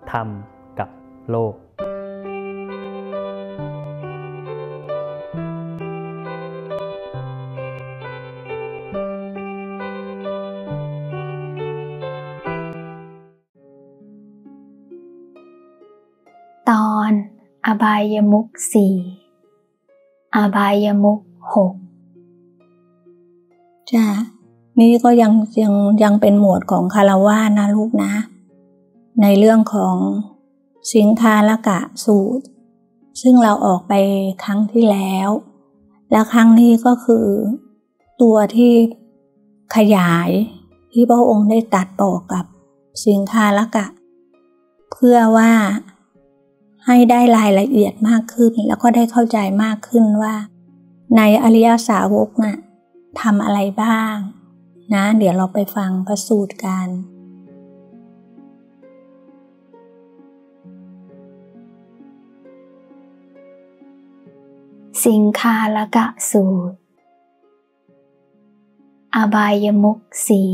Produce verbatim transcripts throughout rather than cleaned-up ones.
ธรรมกับโลกตอนอบายมุขสี่อบายมุขหกจ้ะนี่ก็ยังยังยังเป็นหมวดของคฤหัสถ์นะลูกนะในเรื่องของสิงคาลกะสูตรซึ่งเราออกไปครั้งที่แล้วและครั้งนี้ก็คือตัวที่ขยายที่พระองค์ได้ตรัสบอกกับสิงคาลกะเพื่อว่าให้ได้รายละเอียดมากขึ้นแล้วก็ได้เข้าใจมากขึ้นว่าในอริยสาวกน่ะทำอะไรบ้างนะเดี๋ยวเราไปฟังพระสูตรกันสิงคาลกะสูตรอบายมุขสี่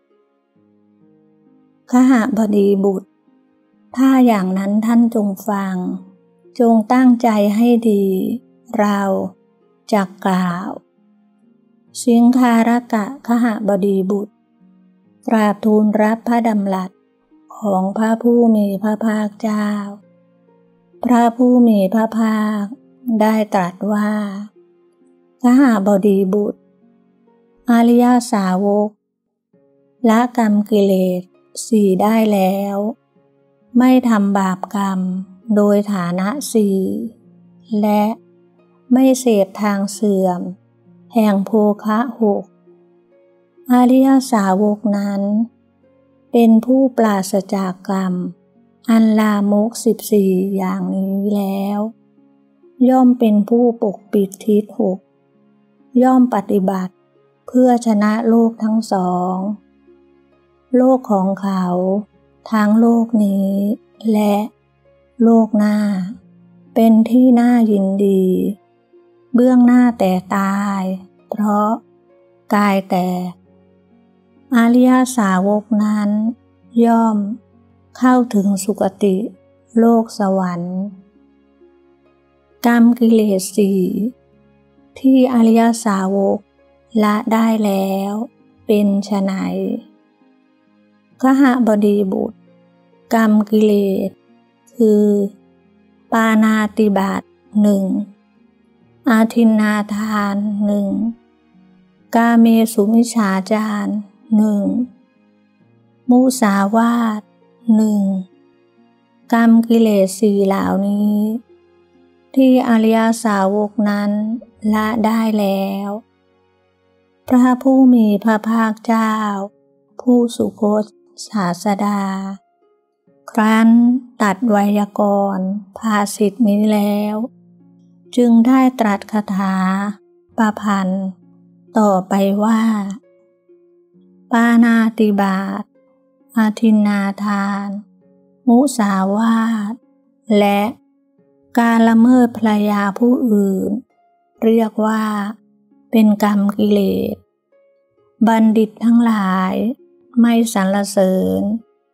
ขหบดีบุตรถ้าอย่างนั้นท่านจงฟังจงตั้งใจให้ดีเราจะกล่าวสิงคาลกะขหบดีบุตรกราบทูลรับพระดำรัสของพระผู้มีพระภาคเจ้าพระผู้มีพระภาคได้ตรัสว่าขหบดีบุตรอริยสาวกละกรรมกิเลสสี่ได้แล้วไม่ทำบาปกรรมโดยฐานะสี่และไม่เสพทางเสื่อมแห่งโภคะหกอริยสาวกนั้นเป็นผู้ปราศจากกรรมอันลามกสิบสี่อย่างนี้แล้วย่อมเป็นผู้ปกปิดทิฏฐิหกย่อมปฏิบัติเพื่อชนะโลกทั้งสองโลกของเขาทั้งโลกนี้และโลกหน้าเป็นที่น่ายินดีเบื้องหน้าแต่ตายเพราะกายแตกอริยสาวกนั้นย่อมเข้าถึงสุคติโลกสวรรค์กรรมกิเลสสี่ที่อริยสาวกละได้แล้วเป็นไฉนขหบดีบุตรกรรมกิเลสคือปาณาติบาตหนึ่งอาทินนาทานหนึ่งกาเมสุมิจฉาจารหนึ่งมุสาวาทหนึ่งกรรมกิเลสสี่เหล่านี้ที่อริยสาวกนั้นละได้แล้วพระผู้มีพระภาคเจ้าผู้สุคตศาสดาครั้นตัดไวยากรณ์ภาษิตนี้แล้วจึงได้ตรัสคาถาประพันธ์ต่อไปว่าปาณาติบาตอาทินนาทานมุสาวาทและการละเมิดภรรยาผู้อื่นเรียกว่าเป็นกรรมกิเลสบัณฑิตทั้งหลายไม่สรรเสริญ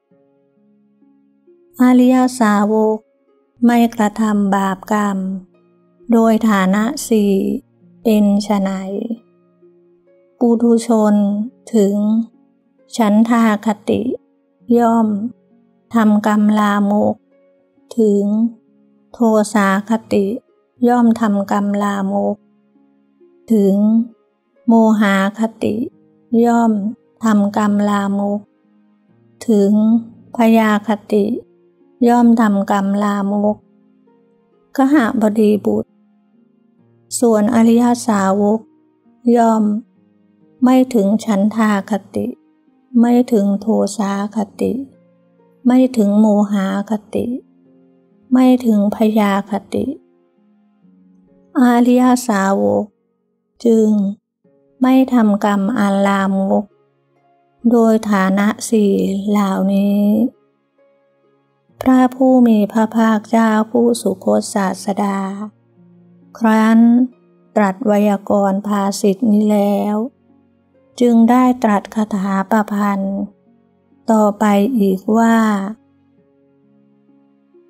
อริยสาวกไม่กระทำบาปกรรมโดยฐานะสี่เป็นไฉนปุถุชนถึงฉันทาคติย่อมทำกรรมลามกถึงโทสาคติย่อมทำกรรมลามกถึงโมหาคติย่อมทำกรรมลามกถึงพยาคติย่อมทำกรรมลามกขหบดีบุตรส่วนอริยสาวกย่อมไม่ถึงฉันทาคติไม่ถึงโทสาคติไม่ถึงโมหคติไม่ถึงพยาคติอริยสาวกจึงไม่ทำกรรมอันลามกโดยฐานะสี่เหล่านี้พระผู้มีพระภาคเจ้าผู้สุคตศาสดาครั้นตรัสไวยากรณ์ภาษิตนี้แล้วจึงได้ตรัสคาถาประพันธ์ต่อไปอีกว่า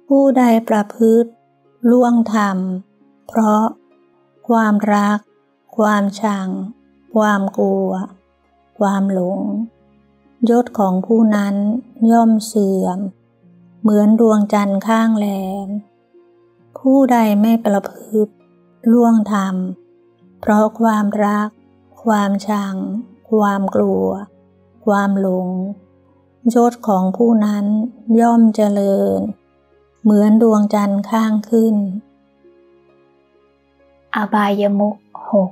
ผู้ใดประพฤติล่วงธรรมเพราะความรักความชังความกลัวความหลงยศของผู้นั้นย่อมเสื่อมเหมือนดวงจันทร์ข้างแรมผู้ใดไม่ประพฤติล่วงธรรมเพราะความรักความชังความกลัวความหลงยศของผู้นั้นย่อมเจริญเหมือนดวงจันทร์ข้างขึ้นอบายมุขหก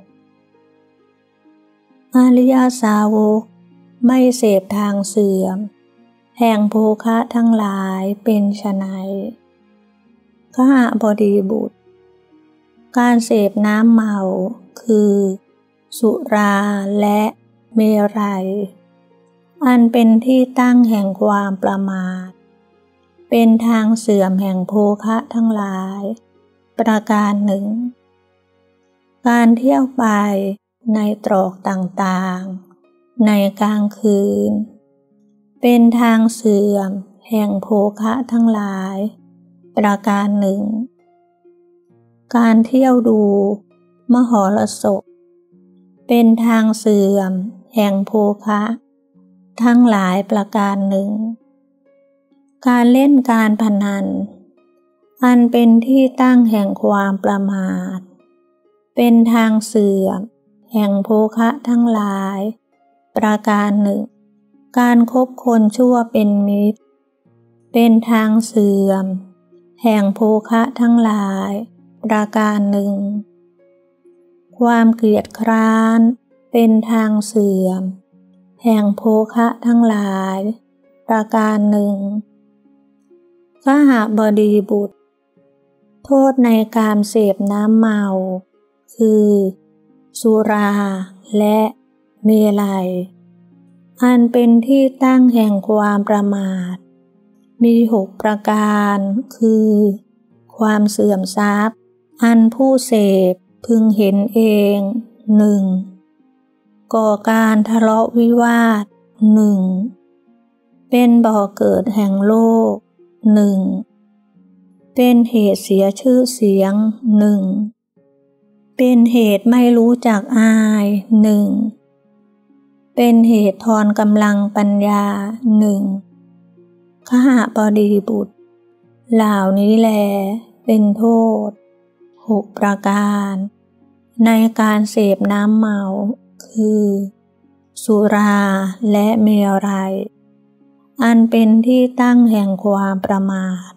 อริยสาวกไม่เสพทางเสื่อมแห่งโภคะทั้งหลายเป็นไฉนขหบดีบุตรการเสพน้ำเมาคือสุราและเมรัยอันเป็นที่ตั้งแห่งความประมาทเป็นทางเสื่อมแห่งโภคะทั้งหลายประการหนึ่งการเที่ยวไปในตรอกต่างๆในกลางคืนเป็นทางเสื่อมแห่งโภคะทั้งหลายประการหนึ่งการเที่ยวดูมหรสพเป็นทางเสื่อมแห่งโภคะทั้งหลายประการหนึ่งการเล่นการพนันอันเป็นที่ตั้งแห่งความประมาทเป็นทางเสื่อมแห่งโภคะทั้งหลายประการหนึ่งการคบคนชั่วเป็นมิตรเป็นทางเสื่อมแห่งโภคะทั้งหลายประการหนึ่งความเกลียดคร้านเป็นทางเสื่อมแห่งโภคะทั้งหลายประการหนึ่งขหบดีบุตรโทษในการเสพน้ำเมาคือสุราและเมลัยอันเป็นที่ตั้งแห่งความประมาทมีหกประการคือความเสื่อมทรัพย์อันผู้เสพพึงเห็นเองหนึ่งก่อการทะเลาะวิวาทหนึ่งเป็นบ่อเกิดแห่งโลกหนึ่งเป็นเหตุเสียชื่อเสียงหนึ่งเป็นเหตุไม่รู้จักอายหนึ่งเป็นเหตุทอนกำลังปัญญาหนึ่งขหบดีบุตรเหล่านี้แลเป็นโทษหกประการในการเสพน้ำเมาคือสุราและเมรัยอันเป็นที่ตั้งแห่งความประมาท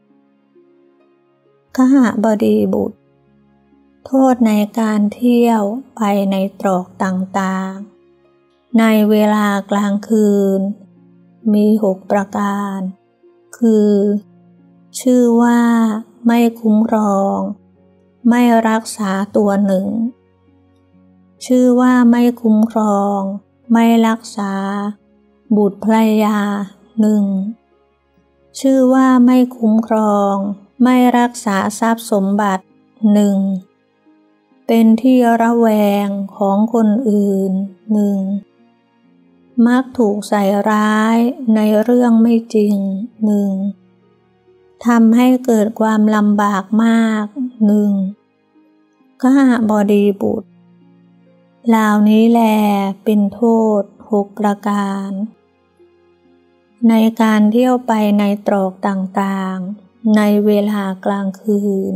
ขหบดีบุตรโทษในการเที่ยวไปในตรอกต่างๆในเวลากลางคืนมีหกประการคือชื่อว่าไม่คุ้มครองไม่รักษาตัวหนึ่งชื่อว่าไม่คุ้มครองไม่รักษาบุตรภรรยาหนึ่งชื่อว่าไม่คุ้มครองไม่รักษาทรัพย์สมบัติหนึ่งเป็นที่ระแวงของคนอื่นหนึ่งมักถูกใส่ร้ายในเรื่องไม่จริงหนึ่งทำให้เกิดความลำบากมากหนึ่งขหบดีบุตรเหล่านี้แลเป็นโทษหกประการในการเที่ยวไปในตรอกต่างๆในเวลากลางคืน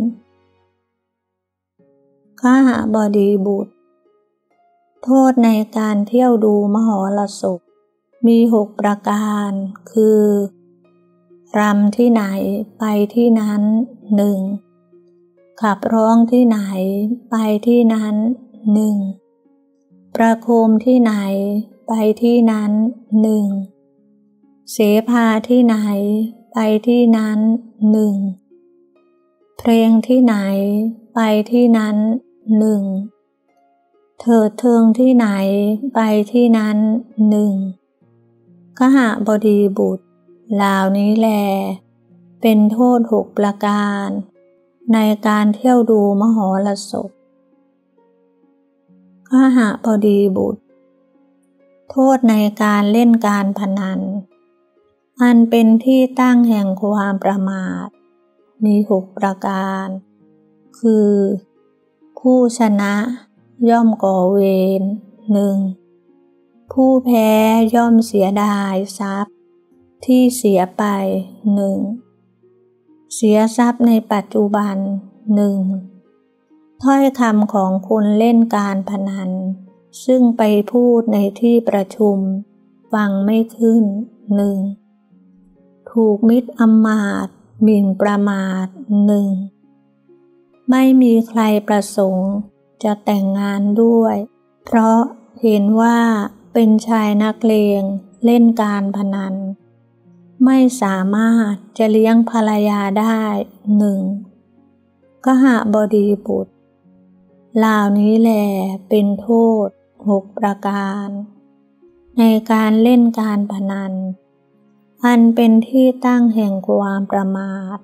ขหบดีบุตรโทษในการเที่ยวดูมหรสพมีหกประการคือรำที่ไหนไปที่นั้นหนึ่งขับร้องที่ไหนไปที่นั้นหนึ่งประโคมที่ไหนไปที่นั้นหนึ่งเสภาที่ไหนไปที่นั้นหนึ่งเพลงที่ไหนไปที่นั้นหนึ่งเถิดเทิงที่ไหนไปที่นั้นหนึ่งขหบดีบุตรเหล่านี้แลเป็นโทษหกประการในการเที่ยวดูมหรสพขหบดีบุตรโทษในการเล่นการพนันอันเป็นที่ตั้งแห่งความประมาทมีหกประการคือผู้ชนะย่อมก่อเวรหนึ่งผู้แพ้ย่อมเสียดายทรัพย์ที่เสียไปหนึ่งเสียทรัพย์ในปัจจุบันหนึ่งถ้อยคำของคนเล่นการพนันซึ่งไปพูดในที่ประชุมฟังไม่ขึ้นหนึ่งถูกมิตรอำมาตย์หมิ่นประมาทหนึ่งไม่มีใครประสงค์จะแต่งงานด้วยเพราะเห็นว่าเป็นชายนักเลงเล่นการพนันไม่สามารถจะเลี้ยงภรรยาได้หนึ่งกหบดีบุตรเหล่านี้แลเป็นโทษหกประการในการเล่นการพนันอันเป็นที่ตั้งแห่งความประมาท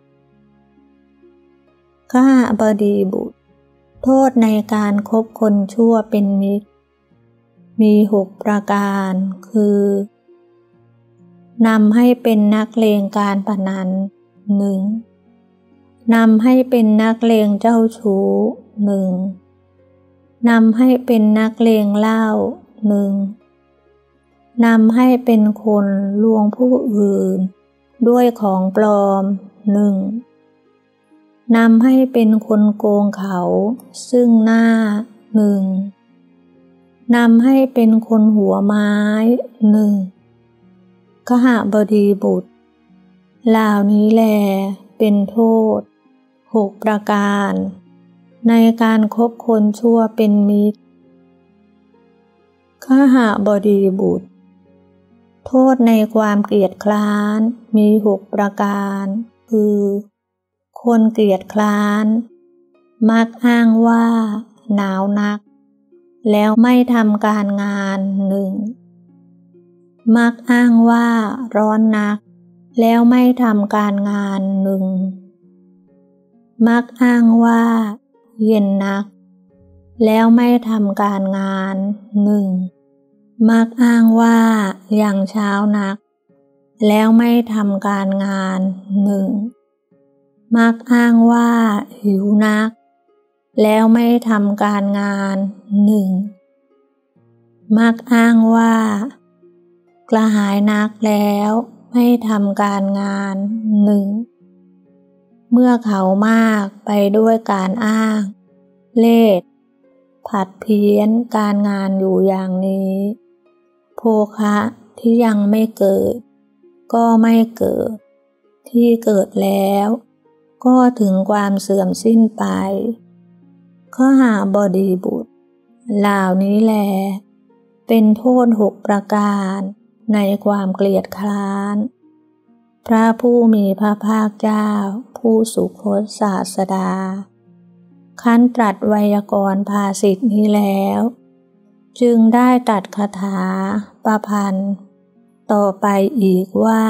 กหบดีบุตรโทษในการคบคนชั่วเป็นมิตรมีหกประการคือนำให้เป็นนักเลงการพนันหนึ่งนำให้เป็นนักเลงเจ้าชู้หนึ่งนำให้เป็นนักเลงเหล้าหนึ่งนำให้เป็นคนลวงผู้อื่นด้วยของปลอมหนึ่งนำให้เป็นคนโกงเขาซึ่งหน้าหนึ่งนำให้เป็นคนหัวไม้หนึ่งกหบดีบุตรเหล่านี้แลเป็นโทษหกประการในการคบคนชั่วเป็นมิตรกหบดีบุตรโทษในความเกลียดคร้านมีหกประการคือคนเกลียดคร้านมักอ้างว่าหนาวนักแล้วไม่ทำการงานหนึ่งมักอ้างว่าร้อนนักแล้วไม่ทำการงานหนึ่งมักอ้างว่าเย็นนักแล้วไม่ทำการงานหนึ่งมักอ้างว่ายังเช้านักแล้วไม่ทำการงานหนึ่งมักอ้างว่าหิวนักแล้วไม่ทำการงานหนึ่งมักอ้างว่ากระหายนักแล้วไม่ทำการงานหนึ่งเมื่อเขามากไปด้วยการอ้างเล่ห์ผัดเพี้ยนการงานอยู่อย่างนี้โภคะที่ยังไม่เกิดก็ไม่เกิดที่เกิดแล้วก็ถึงความเสื่อมสิ้นไปขหบดีบุตรเหล่านี้แลเป็นโทษหกประการในความเกลียดคร้านพระผู้มีพระภาคเจ้าผู้สุคตศาสดาคั้นตรัสไวยากรณ์ภาษิตนี้แล้วจึงได้ตรัสคาถาประพันธ์ต่อไปอีกว่า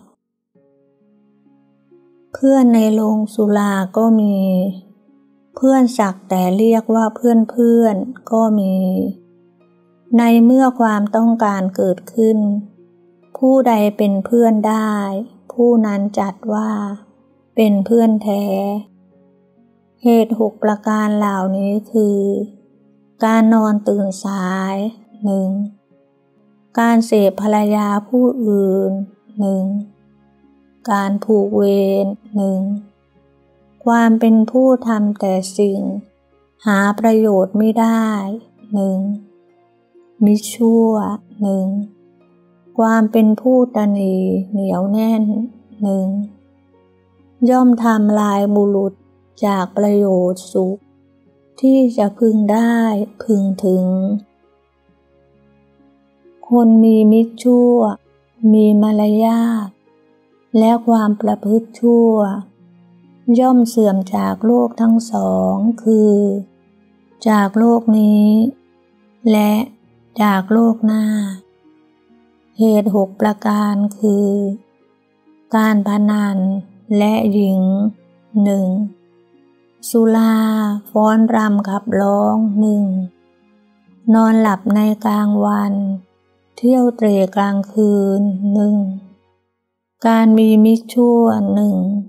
เพื่อนในโรงสุราก็มีเพื่อนสักแต่เรียกว่าเพื่อนเพื่อนก็มีในเมื่อความต้องการเกิดขึ้นผู้ใดเป็นเพื่อนได้ผู้นั้นจัดว่าเป็นเพื่อนแท้เหตุหกประการเหล่านี้คือการนอนตื่นสายหนึ่งการเสพภรรยาผู้อื่นหนึ่งการผูกเวรหนึ่งความเป็นผู้ทำแต่สิ่งหาประโยชน์ไม่ได้หนึ่งมิชั่วหนึ่งความเป็นผู้ตณีเหนียวแน่นหนึ่งย่อมทำลายบุรุษจากประโยชน์สุขที่จะพึงได้พึงถึงคนมีมิตรชั่วมีมารยาทและความประพฤติชั่วย่อมเสื่อมจากโลกทั้งสองคือจากโลกนี้และจากโลกหน้าเหตุหกประการคือการพนันและหญิงหนึ่งสุราฟ้อนรำขับร้องหนึ่งนอนหลับในกลางวันเที่ยวเตร่กลางคืนหนึ่งการมีมิตรชั่วหนึ่ง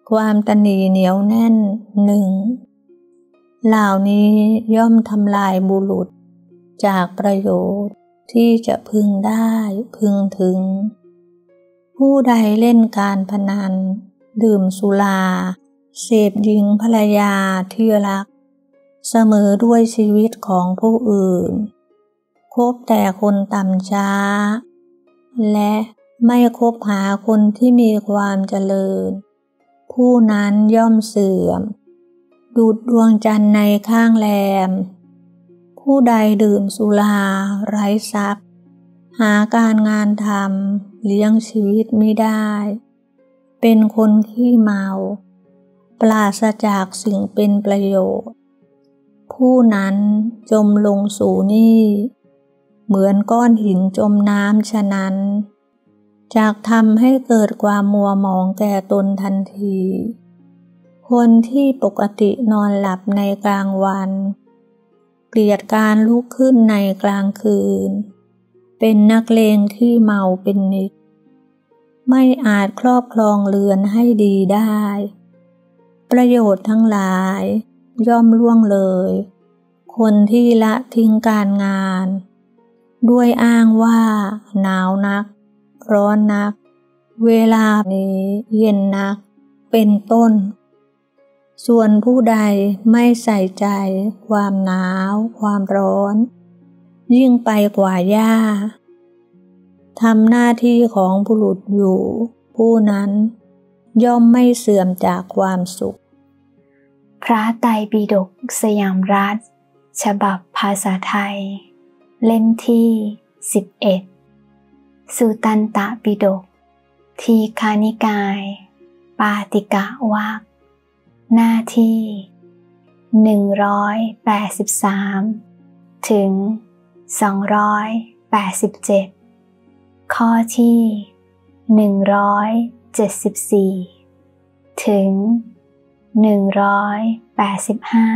ความตณีเหนียวแน่นหนึ่งเหล่านี้ย่อมทำลายบุรุษจากประโยชน์ที่จะพึงได้พึงถึงผู้ใดเล่นการพนันดื่มสุราเสพหญิงภรรยาที่รักเสมอด้วยชีวิตของผู้อื่นคบแต่คนต่ำช้าและไม่คบหาคนที่มีความเจริญผู้นั้นย่อมเสื่อมดุจดวงจันทร์ในข้างแรมผู้ใดดื่มสุราไร้ทรัพย์หาการงานทำเลี้ยงชีวิตไม่ได้เป็นคนขี้เมาปราศจากสิ่งเป็นประโยชน์ผู้นั้นจมลงสู่หนี้เหมือนก้อนหินจมน้ำฉะนั้นจากทำให้เกิดความมัวหมองแก่ตนทันทีคนที่ปกตินอนหลับในกลางวันเกลียดการลุกขึ้นในกลางคืนเป็นนักเลงที่เมาเป็นนิจไม่อาจครอบครองเรือนให้ดีได้ประโยชน์ทั้งหลายย่อมล่วงเลยคนที่ละทิ้งการงานด้วยอ้างว่าหนาวนักร้อนนักเวลานี้เย็นนักเป็นต้นส่วนผู้ใดไม่ใส่ใจความหนาวความร้อนยิ่งไปกว่าหญ้าทำหน้าที่ของบุรุษอยู่ผู้นั้นย่อมไม่เสื่อมจากความสุขพระไตรปิฎกสยามรัฐฉบับภาษาไทยเล่มที่สิบเอ็ดสุตันตปิฎกทีฆานิกายปาติกวรรคหน้าที่หนึ่งร้อยแปดสิบสามถึงสองร้อยแปดสิบเจ็ดข้อที่หนึ่งร้อยเจ็ดสิบสี่ถึงหนึ่งร้อยแปดสิบห้า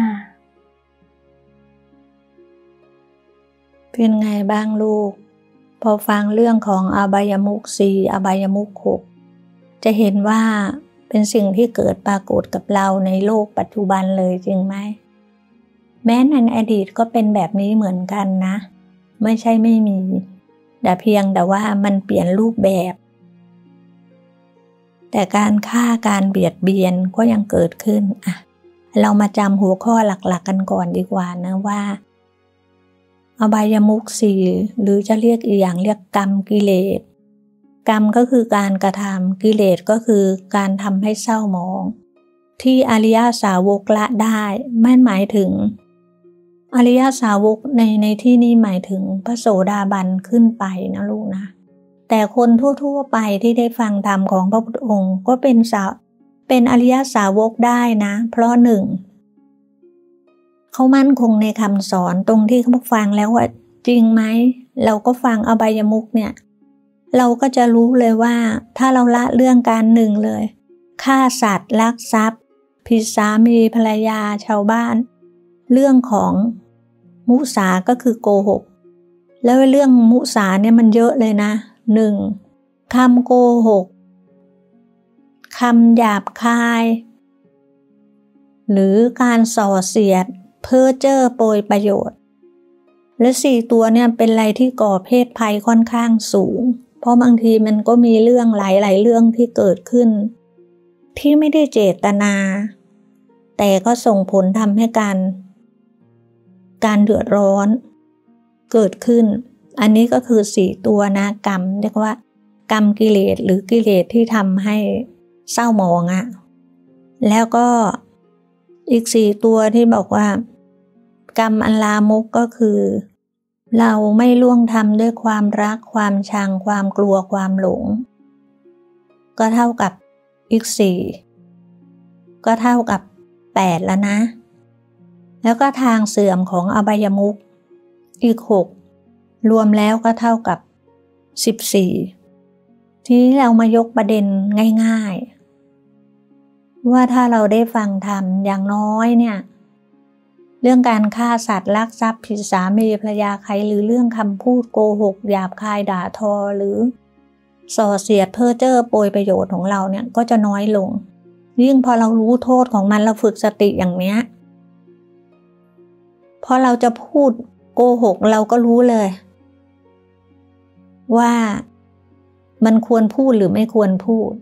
เป็นไงบ้างลูกพอฟังเรื่องของอบายมุขสี่อบายมุขหกจะเห็นว่าเป็นสิ่งที่เกิดปรากฏกับเราในโลกปัจจุบันเลยจริงไหมแม้ในอดีตก็เป็นแบบนี้เหมือนกันนะไม่ใช่ไม่มีแต่เพียงแต่ว่ามันเปลี่ยนรูปแบบแต่การฆ่าการเบียดเบียนก็ยังเกิดขึ้นอ่ะเรามาจำหัวข้อหลักๆกันก่อนดีกว่านะว่าอบายมุขสี่หรือจะเรียกอีกอย่างเรียกกรรมกิเลสกรรมก็คือการกระทำกิเลสก็คือการทำให้เศร้าหมองที่อริยสาวกละได้ไม่หมายถึงอริยสาวกในในที่นี้หมายถึงพระโสดาบันขึ้นไปนะลูกนะแต่คนทั่วๆไปที่ได้ฟังธรรมของพระพุทธองค์ก็เป็นสาวเป็นอริยสาวกได้นะเพราะหนึ่งเขามั่นคงในคำสอนตรงที่เขาฟังแล้วว่าจริงไหมเราก็ฟังอบายมุขเนี่ยเราก็จะรู้เลยว่าถ้าเราละเรื่องการหนึ่งเลยฆ่าสัตว์ลักทรัพย์ผิดสามีภรรยาชาวบ้านเรื่องของมุสาก็คือโกหกแล้วเรื่องมุสาเนี่ยมันเยอะเลยนะหนึ่งคำโกหกคำหยาบคายหรือการส่อเสียดเพ้อเจ้อโปรยประโยชน์และสี่ตัวเนี่ยเป็นอะไรที่ก่อเพศภัยค่อนข้างสูงเพราะบางทีมันก็มีเรื่องหลายๆเรื่องที่เกิดขึ้นที่ไม่ได้เจตนาแต่ก็ส่งผลทำให้การการเดือดร้อนเกิดขึ้นอันนี้ก็คือสี่ตัวนะกรรมเรียกว่ากรรมกิเลสหรือกิเลสที่ทำให้เศร้าหมองอะแล้วก็อีกสี่ตัวที่บอกว่ากรรมอันลามกก็คือเราไม่ล่วงทำด้วยความรักความชังความกลัวความหลงก็เท่ากับอีกสี่ก็เท่ากับแปดแล้วนะแล้วก็ทางเสื่อมของอบายมุขอีกหกรวมแล้วก็เท่ากับสิบสี่ทีนี้เรามายกประเด็นง่ายๆว่าถ้าเราได้ฟังธรรมอย่างน้อยเนี่ยเรื่องการฆ่าสัตว์ลักทรัพย์ผิดสามีภรรยาใครหรือเรื่องคำพูดโกหกหยาบคายด่าทอหรือส่อเสียดเพ้อเจ้อโปรยประโยชน์ของเราเนี่ยก็จะน้อยลงยิ่งพอเรารู้โทษของมันเราฝึกสติอย่างเนี้ยพอเราจะพูดโกหกเราก็รู้เลยว่ามันควรพูดหรือไม่ควรพูด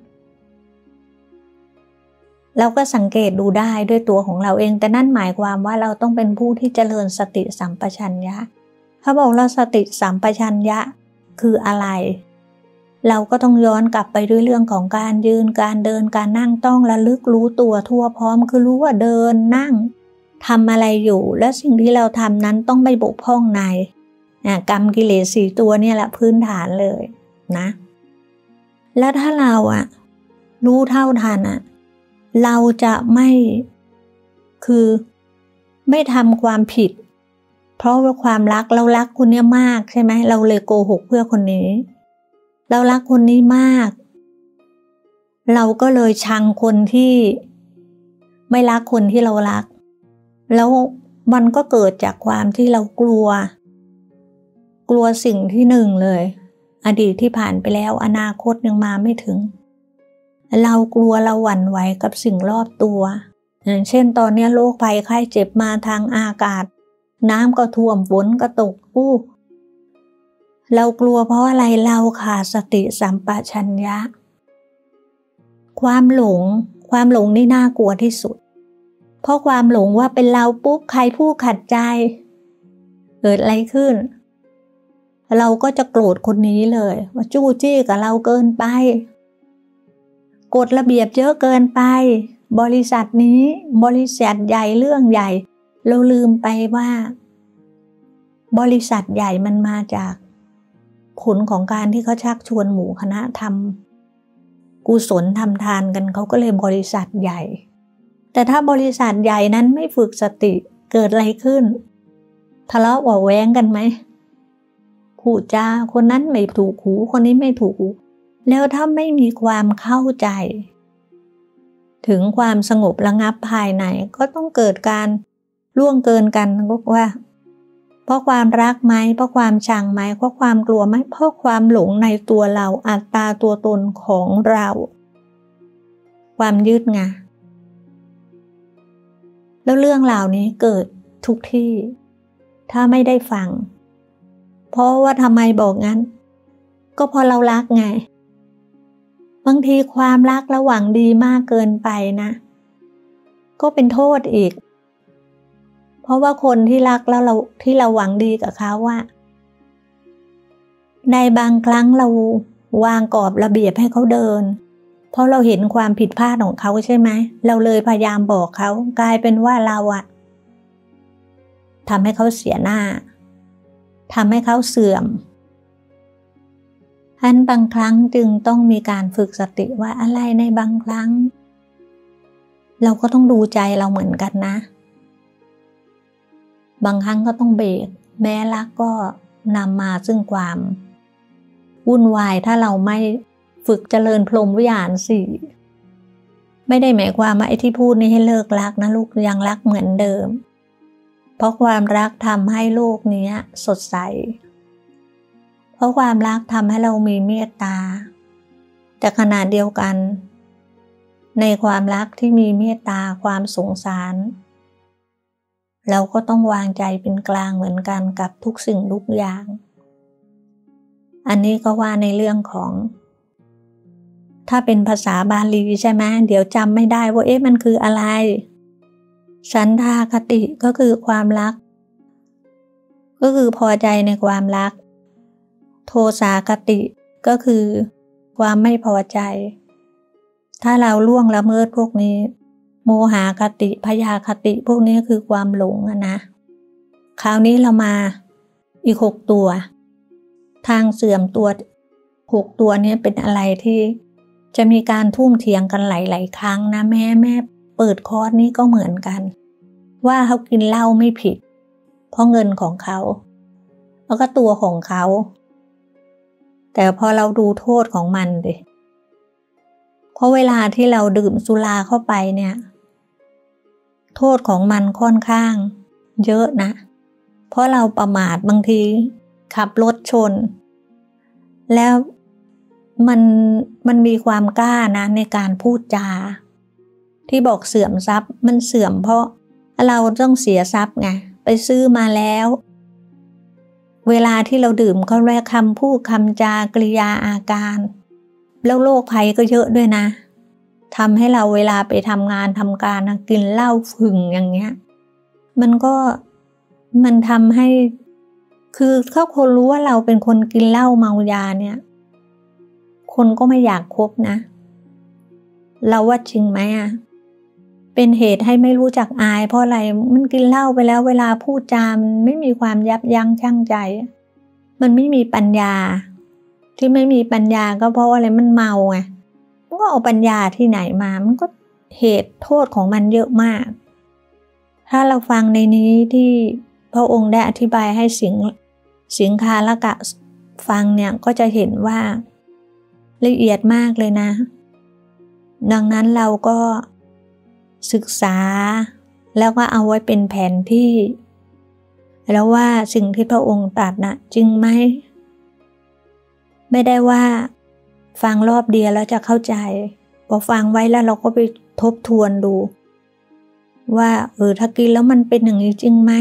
เราก็สังเกตดูได้ด้วยตัวของเราเองแต่นั่นหมายความว่าเราต้องเป็นผู้ที่เจริญสติสัมปชัญญะเขาบอกเราสติสัมปชัญญะคืออะไรเราก็ต้องย้อนกลับไปด้วยเรื่องของการยืนการเดินการนั่งต้องระลึกรู้ตัวทั่วพร้อมคือรู้ว่าเดินนั่งทำอะไรอยู่และสิ่งที่เราทำนั้นต้องไม่บกพร่องในกรรมกิเลสสี่ตัวเนี่ยแหละพื้นฐานเลยนะแล้วถ้าเราอะรู้เท่าทันอะเราจะไม่คือไม่ทำความผิดเพราะว่าความรักเรารักคนนี้มากใช่ไหมเราเลยโกหกเพื่อคนนี้เรารักคนนี้มากเราก็เลยชังคนที่ไม่รักคนที่เรารักแล้วมันก็เกิดจากความที่เรากลัวกลัวสิ่งที่หนึ่งเลยอดีตที่ผ่านไปแล้วอนาคตยังมาไม่ถึงเรากลัวเราหวั่นไหวกับสิ่งรอบตัวอย่างเช่นตอนนี้โรคภัยไข้เจ็บมาทางอากาศน้ำก็ท่วมฝนก็ตกอู้เรากลัวเพราะอะไรเราขาดสติสัมปชัญญะความหลงความหลงนี่น่ากลัวที่สุดเพราะความหลงว่าเป็นเราปุ๊บใครผู้ขัดใจเกิดอะไรขึ้นเราก็จะโกรธคนนี้เลยว่าจู้จี้กับเราเกินไปกฎระเบียบเยอะเกินไปบริษัทนี้บริษัทใหญ่เรื่องใหญ่เราลืมไปว่าบริษัทใหญ่มันมาจากผลของการที่เขาชักชวนหมู่คณะทำกุศลทำทานกันเขาก็เลยบริษัทใหญ่แต่ถ้าบริษัทใหญ่นั้นไม่ฝึกสติเกิดอะไรขึ้นทะเลาะเบาะแว้งกันไหมพูดจาคนนั้นไม่ถูกหูคนนี้ไม่ถูกหูแล้วถ้าไม่มีความเข้าใจถึงความสงบระงับภายในก็ต้องเกิดการล่วงเกินกันก็ว่าเพราะความรักไหมเพราะความชังไหมเพราะความกลัวไหมเพราะความหลงในตัวเราอัตตาตัวตนของเราความยึดไงแล้วเรื่องราวนี้เกิดทุกที่ถ้าไม่ได้ฟังเพราะว่าทำไมบอกงั้นก็เพราะเรารักไงบางทีความรักระหว่างดีมากเกินไปนะก็เป็นโทษอีกเพราะว่าคนที่รักแล้วเราที่เราหวังดีกับเขาว่าในบางครั้งเราวางกรอบระเบียบให้เขาเดินเพราะเราเห็นความผิดพลาดของเขาใช่ไหมเราเลยพยายามบอกเขากลายเป็นว่าเราอะทำให้เขาเสียหน้าทำให้เขาเสื่อมอันบางครั้งจึงต้องมีการฝึกสติว่าอะไรในบางครั้งเราก็ต้องดูใจเราเหมือนกันนะบางครั้งก็ต้องเบรกแม้รักก็นำมาซึ่งความวุ่นวายถ้าเราไม่ฝึกเจริญพรหมวิหารสี่ไม่ได้หมายความว่าไอ้ที่พูดนี่ให้เลิกรักนะลูกยังรักเหมือนเดิมเพราะความรักทำให้โลกนี้สดใสเพราะความรักทำให้เรามีเมตตาแต่ขณะเดียวกันในความรักที่มีเมตตาความสงสารเราก็ต้องวางใจเป็นกลางเหมือนกันกับทุกสิ่งทุกอย่างอันนี้ก็ว่าในเรื่องของถ้าเป็นภาษาบาลีใช่ไหมเดี๋ยวจำไม่ได้ว่าเอ๊ะมันคืออะไรฉันทาคติก็คือความรักก็คือพอใจในความรักโทสาคติก็คือความไม่พอใจถ้าเราล่วงละเมิดพวกนี้โมหะคติพยาคติพวกนี้คือความหลงอะนะคราวนี้เรามาอีกหกตัวทางเสื่อมตัวหกตัวนี้เป็นอะไรที่จะมีการทุ่มเถียงกันหลายๆครั้งนะแม่แม่เปิดคอร์สนี้ก็เหมือนกันว่าเขากินเหล้าไม่ผิดเพราะเงินของเขาแล้วก็ตัวของเขาแต่พอเราดูโทษของมันดิเพราะเวลาที่เราดื่มสุราเข้าไปเนี่ยโทษของมันค่อนข้างเยอะนะเพราะเราประมาทบางทีขับรถชนแล้วมันมันมีความกล้านะในการพูดจาที่บอกเสื่อมทรัพย์มันเสื่อมเพราะเราต้องเสียทรัพย์ไงไปซื้อมาแล้วเวลาที่เราดื่มเขาแรกคำพูดคำจากริยาอาการแล้วโรคภัยก็เยอะด้วยนะทำให้เราเวลาไปทำงานทำการนะกินเหล้าฝึ่งอย่างเงี้ยมันก็มันทำให้คือถ้าคนรู้ว่าเราเป็นคนกินเหล้าเมายาเนี่ยคนก็ไม่อยากคบนะเราว่าจริงไหมอ่ะเป็นเหตุให้ไม่รู้จักอายเพราะอะไรมันกินเหล้าไปแล้วเวลาพูดจามันไม่มีความยับยั้งชั่งใจมันไม่มีปัญญาที่ไม่มีปัญญาก็เพราะอะไรมันเมาไงมันก็เอาปัญญาที่ไหนมามันก็เหตุโทษของมันเยอะมากถ้าเราฟังในนี้ที่พระองค์ได้อธิบายให้สิงสิงคาลกะฟังเนี่ยก็จะเห็นว่าละเอียดมากเลยนะดังนั้นเราก็ศึกษาแล้วก็เอาไว้เป็นแผนที่แล้วว่าสิ่งที่พระองค์ตรัสนะจริงไหมไม่ได้ว่าฟังรอบเดียวแล้วจะเข้าใจพอฟังไว้แล้วเราก็ไปทบทวนดูว่าเออถ้ากินแล้วมันเป็นอย่างนี้จริงไหม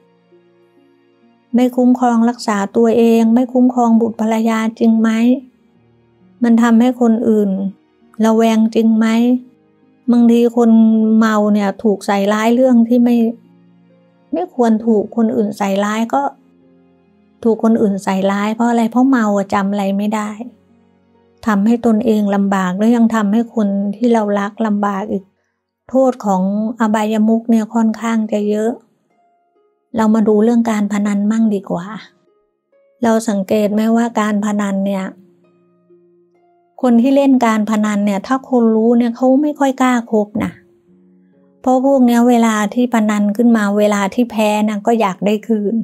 ไม่คุ้มครองรักษาตัวเองไม่คุ้มครองบุตรภรรยาจริงไหมมันทำให้คนอื่นระแวงจริงไหมบางทีคนเมาเนี่ยถูกใส่ร้ายเรื่องที่ไม่ไม่ควรถูกคนอื่นใส่ร้ายก็ถูกคนอื่นใส่ร้ายเพราะอะไรเพราะเมาจำอะไรไม่ได้ทำให้ตนเองลำบากแล้วยังทำให้คนที่เรารักลำบากอีกโทษของอบายมุขเนี่ยค่อนข้างจะเยอะเรามาดูเรื่องการพนันมั่งดีกว่าเราสังเกตไหมว่าการพนันเนี่ยคนที่เล่นการพนันเนี่ยถ้าคนรู้เนี่ยเขาไม่ค่อยกล้าคบนะเพราะพวกเนี้ยเวลาที่พนันขึ้นมาเวลาที่แพ้นะก็อยากได้คืน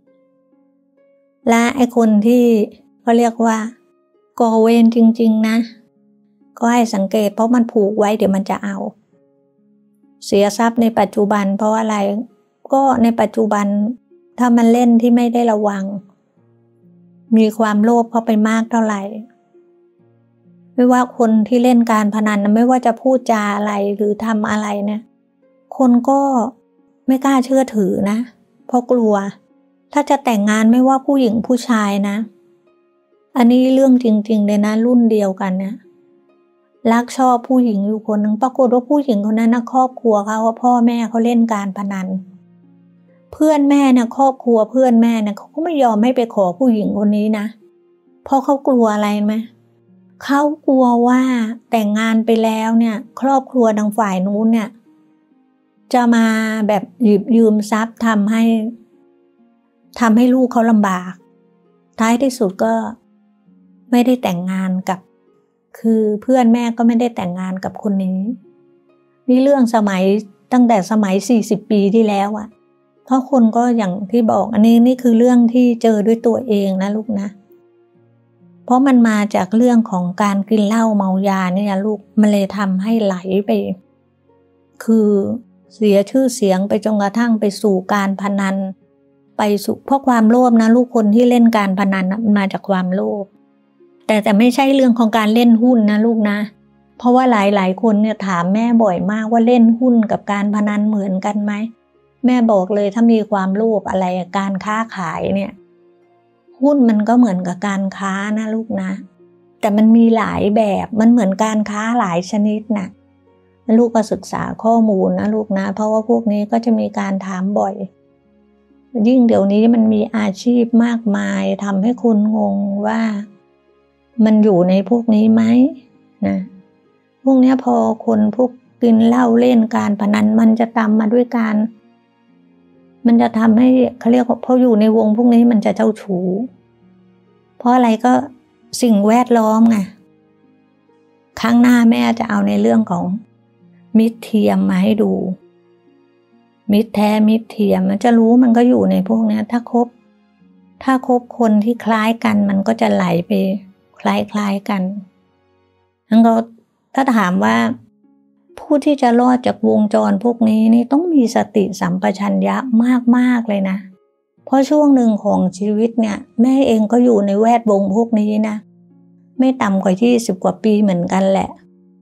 และไอ้คนที่เขาเรียกว่าก่อเวรจริงๆนะก็ให้สังเกตเพราะมันผูกไว้เดี๋ยวมันจะเอาเสียทรัพย์ในปัจจุบันเพราะอะไรก็ในปัจจุบันถ้ามันเล่นที่ไม่ได้ระวังมีความโลภเข้าไปมากเท่าไหร่ไม่ว่าคนที่เล่นการพนันไม่ว่าจะพูดจาอะไรหรือทำอะไรเนี่ยคนก็ไม่กล้าเชื่อถือนะเพราะกลัวถ้าจะแต่งงานไม่ว่าผู้หญิงผู้ชายนะอันนี้เรื่องจริงๆเลยนะรุ่นเดียวกันเนี่ยรักชอบผู้หญิงอยู่คนหนึ่งปรากฏว่าผู้หญิงคนนั้นนะครอบครัวเขาว่าพ่อแม่เขาเล่นการพนันเพื่อนแม่เนี่ยครอบครัวเพื่อนแม่เนี่ยเขาก็ไม่ยอมให้ไปขอผู้หญิงคนนี้นะเพราะเขากลัวอะไรไหมเขากลัวว่าแต่งงานไปแล้วเนี่ยครอบครัวทางฝ่ายนู้นเนี่ยจะมาแบบหยิบยืมทรัพย์ทำให้ทำให้ลูกเขาลำบากท้ายที่สุดก็ไม่ได้แต่งงานกับคือเพื่อนแม่ก็ไม่ได้แต่งงานกับคนนี้นี่เรื่องสมัยตั้งแต่สมัยสี่สิบปีที่แล้วอะเพราะคนก็อย่างที่บอกอันนี้นี่คือเรื่องที่เจอด้วยตัวเองนะลูกนะเพราะมันมาจากเรื่องของการกินเหล้าเมายาเนี่ยลูกมันเลยทำให้ไหลไปคือเสียชื่อเสียงไปจนกระทั่งไปสู่การพนันไปสู่เพราะความโลภนะลูกคนที่เล่นการพนันมันมาจากความโลภแต่แต่ไม่ใช่เรื่องของการเล่นหุ้นนะลูกนะเพราะว่าหลายๆคนเนี่ยถามแม่บ่อยมากว่าเล่นหุ้นกับการพนันเหมือนกันไหมแม่บอกเลยถ้ามีความโลภอะไรการค้าขายเนี่ยหุ้นมันก็เหมือนกับการค้านะลูกนะแต่มันมีหลายแบบมันเหมือนการค้าหลายชนิดนะลูกก็ศึกษาข้อมูลนะลูกนะเพราะว่าพวกนี้ก็จะมีการถามบ่อยยิ่งเดี๋ยวนี้มันมีอาชีพมากมายทำให้คุณงงว่ามันอยู่ในพวกนี้ไหมนะพวกนี้พอคนพวกกินเหล้าเล่นการพนันมันจะตามมาด้วยการมันจะทำให้เขาเรียกว่าพออยู่ในวงพวกนี้มันจะเจ้าชู้เพราะอะไรก็สิ่งแวดล้อมไงครั้งหน้าแม่จะเอาในเรื่องของมิตรเทียมมาให้ดูมิตรแท้มิตรเทียมมันจะรู้มันก็อยู่ในพวกนี้ถ้าคบถ้าคบคนที่คล้ายกันมันก็จะไหลไปคล้ายๆกันงั้นก็ถ้าถามว่าผู้ที่จะรอดจากวงจรพวกนี้นี่ต้องมีสติสัมปชัญญะมากๆเลยนะเพราะช่วงหนึ่งของชีวิตเนี่ยแม่เองก็อยู่ในแวดวงพวกนี้นะไม่ต่ำกว่ายี่สิบกว่าปีเหมือนกันแหละ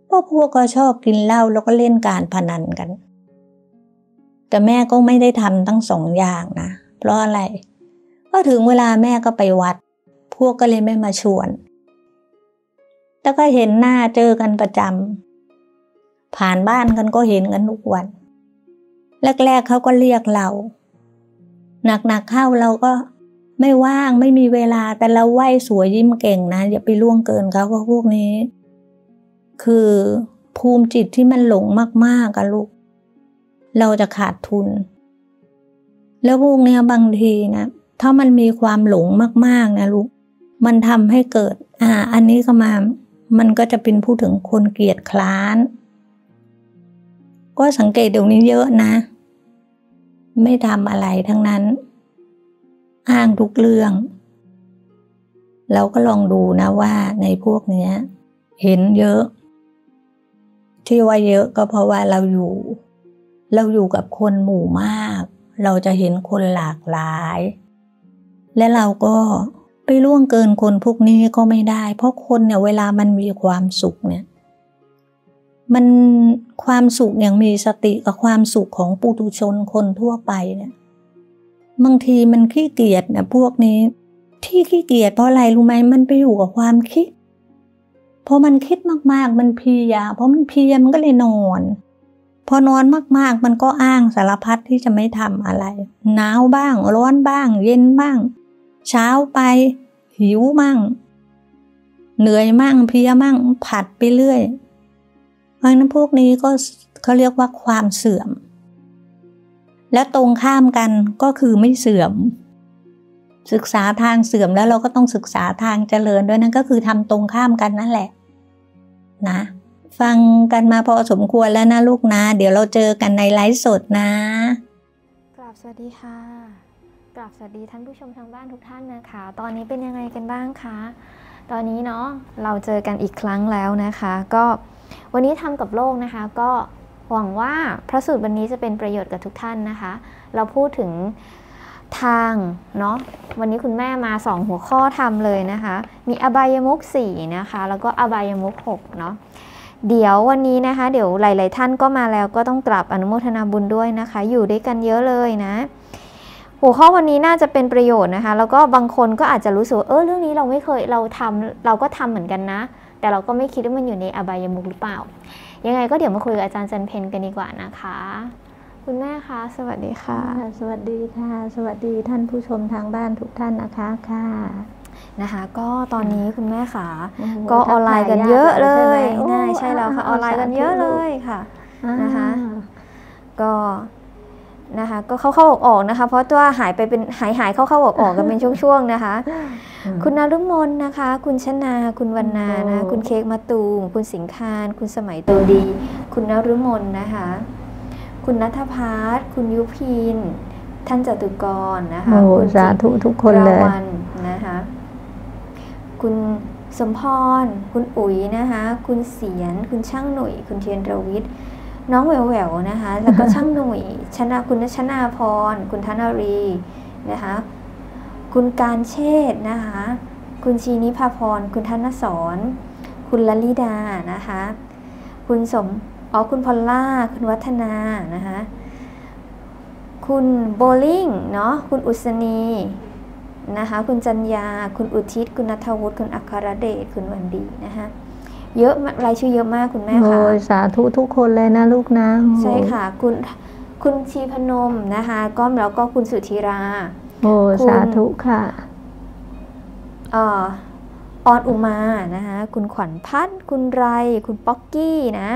เพราะพวกก็ชอบกินเหล้าแล้วก็เล่นการพนันกันแต่แม่ก็ไม่ได้ทำทั้งสองอย่างนะเพราะอะไรก็ถึงเวลาแม่ก็ไปวัดพวกก็เลยไม่มาชวนแต่ก็เห็นหน้าเจอกันประจำผ่านบ้านกันก็เห็นกันทุกวันแรกๆเขาก็เรียกเราหนักๆเข้าเราก็ไม่ว่างไม่มีเวลาแต่เราไหว้สวยยิ้มเก่งนะอย่าไปล่วงเกินเขาเพราะพวกนี้คือภูมิจิตที่มันหลงมากๆกันลูกเราจะขาดทุนแล้วพวกนี้บางทีนะถ้ามันมีความหลงมากๆนะลูกมันทำให้เกิดอ่าอันนี้ก็มามันก็จะเป็นพูดถึงคนเกลียดคร้านก็สังเกตเดี๋ยวนี้เยอะนะไม่ทำอะไรทั้งนั้นอ้างทุกเรื่องเราก็ลองดูนะว่าในพวกนี้เห็นเยอะที่ว่าเยอะก็เพราะว่าเราอยู่เราอยู่กับคนหมู่มากเราจะเห็นคนหลากหลายและเราก็ไปล่วงเกินคนพวกนี้ก็ไม่ได้เพราะคนเนี่ยเวลามันมีความสุขเนี่ยมันความสุขอย่างมีสติกับความสุขของปุถุชนคนทั่วไปเนี่ยบางทีมันขี้เกียจนะพวกนี้ที่ขี้เกียจเพราะอะไรรู้ไหมมันไปอยู่กับความคิดพอมันคิดมากๆมันเพลียเพราะมันเพลียมันก็เลยนอนพอนอนมากๆมันก็อ้างสารพัดที่จะไม่ทำอะไรหนาวบ้างร้อนบ้างเย็นบ้างเช้าไปหิวมั่งเหนื่อยมั่งเพลียมั่งผัดไปเรื่อยเพราะฉะนั้นพวกนี้ก็เขาเรียกว่าความเสื่อมและตรงข้ามกันก็คือไม่เสื่อมศึกษาทางเสื่อมแล้วเราก็ต้องศึกษาทางเจริญด้วยนั่นก็คือทำตรงข้ามกันนั่นแหละนะฟังกันมาพอสมควรแล้วนะลูกนะเดี๋ยวเราเจอกันในไลฟ์สดนะกราบสวัสดีค่ะกราบสวัสดีท่านผู้ชมทางบ้านทุกท่านนะคะตอนนี้เป็นยังไงกันบ้างคะตอนนี้เนาะเราเจอกันอีกครั้งแล้วนะคะก็วันนี้ทำกับโลกนะคะก็หวังว่าพระสูตรวันนี้จะเป็นประโยชน์กับทุกท่านนะคะเราพูดถึงทางเนาะวันนี้คุณแม่มาสองหัวข้อทำเลยนะคะมีอบายมุขสี่นะคะแล้วก็อบายมุขหกเนาะเดี๋ยววันนี้นะคะเดี๋ยวหลายๆท่านก็มาแล้วก็ต้องกราบอนุโมทนาบุญด้วยนะคะอยู่ด้วยกันเยอะเลยนะหัวข้อวันนี้น่าจะเป็นประโยชน์นะคะแล้วก็บางคนก็อาจจะรู้สึกเออเรื่องนี้เราไม่เคยเราทำเราก็ทำเหมือนกันนะแต่เราก็ไม่คิดว่ามันอยู่ในอบายมุขหรือเปล่ายังไงก็เดี๋ยวมาคุยกับอาจารย์จันเพ็ญกันดีกว่านะคะคุณแม่คะสวัสดีค่ะสวัสดีค่ะสวัสดีท่านผู้ชมทางบ้านทุกท่านนะคะค่ะนะคะก็ตอนนี้คุณแม่ค่ะก็ออนไลน์กันเยอะเลยน่าใช่แล้วค่ะออนไลน์กันเยอะเลยค่ะนะคะก็นะคะก็เข้าเข้าออกออกนะคะเพราะตัวหายไปเป็นหายหายเข้าเข้าออกออกกันเป็นช่วงๆนะคะคุณนฤมลนะคะคุณชนาคุณวรรณานะคุณเค้กมะตูมคุณสิงคารคุณสมัยโตดีคุณนฤมลนะคะคุณณัฐภัสคุณยุพินท่านจตุกรนะคะคุณสาธุทุกคนเลยนะคะคุณสมพรคุณอุ๋ยนะคะคุณเสียนคุณช่างหนุ่ยคุณเทียนรวิทย์น้องแหววแหววนะคะแล้วก็ช่างหนุ่ยชนะคุณชนาพรคุณธนารีนะคะคุณการเชษนะคะคุณชีนิพาพรคุณธนสรคุณลลิดานะคะคุณสมอ๋อคุณพอลล่าคุณวัฒนานะคะคุณโบลิ่งเนาะคุณอุศนีนะคะคุณจัญญาคุณอุทิศคุณณัฐวุฒิคุณอัครเดชคุณวันดีนะคะเยอะรายชื่อเยอะมากคุณแม่ค่ะโอ้ยสาธุทุกคนเลยนะลูกนะใช่ค่ะคุณคุณชีพนมนะคะก็แล้วก็คุณสุธีราโอ้สาธุค่ะอ่อออนอุมานะคะคุณขวัญพัฒน์คุณไรคุณป๊อกกี้นะ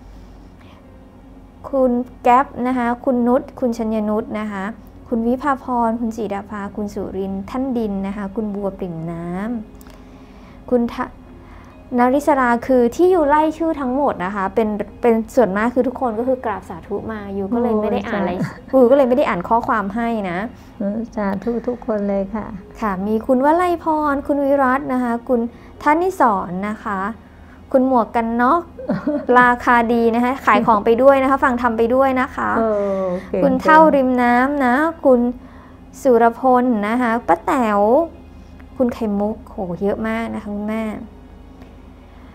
คุณแก๊ปนะคะคุณนุชคุณชัญนุชนะคะคุณวิภาพรคุณจิดาภาคุณสุรินทร์ท่านดินนะคะคุณบัวปริ่มน้ำคุณนาริศราคือที่อยู่ไล่ชื่อทั้งหมดนะคะเป็นเป็นส่วนมากคือทุกคนก็คือกราบสาธุมาอยู่ก็เลยไม่ได้อ่านอะไรอยู่ก็เลยไม่ได้อ่านข้อความให้นะสาธุทุกคนเลยค่ะค่ะมีคุณวลัยพรคุณวิรัตน์นะคะคุณท่านนิสรนะคะคุณหมวกกันน็อกราคาดีนะคะขายของไปด้วยนะคะฟังทำไปด้วยนะคะคุณเท่าริมน้ำนะคุณสุรพลนะคะป้าแต๋วคุณไข่มุกโหเยอะมากนะคะคุณแม่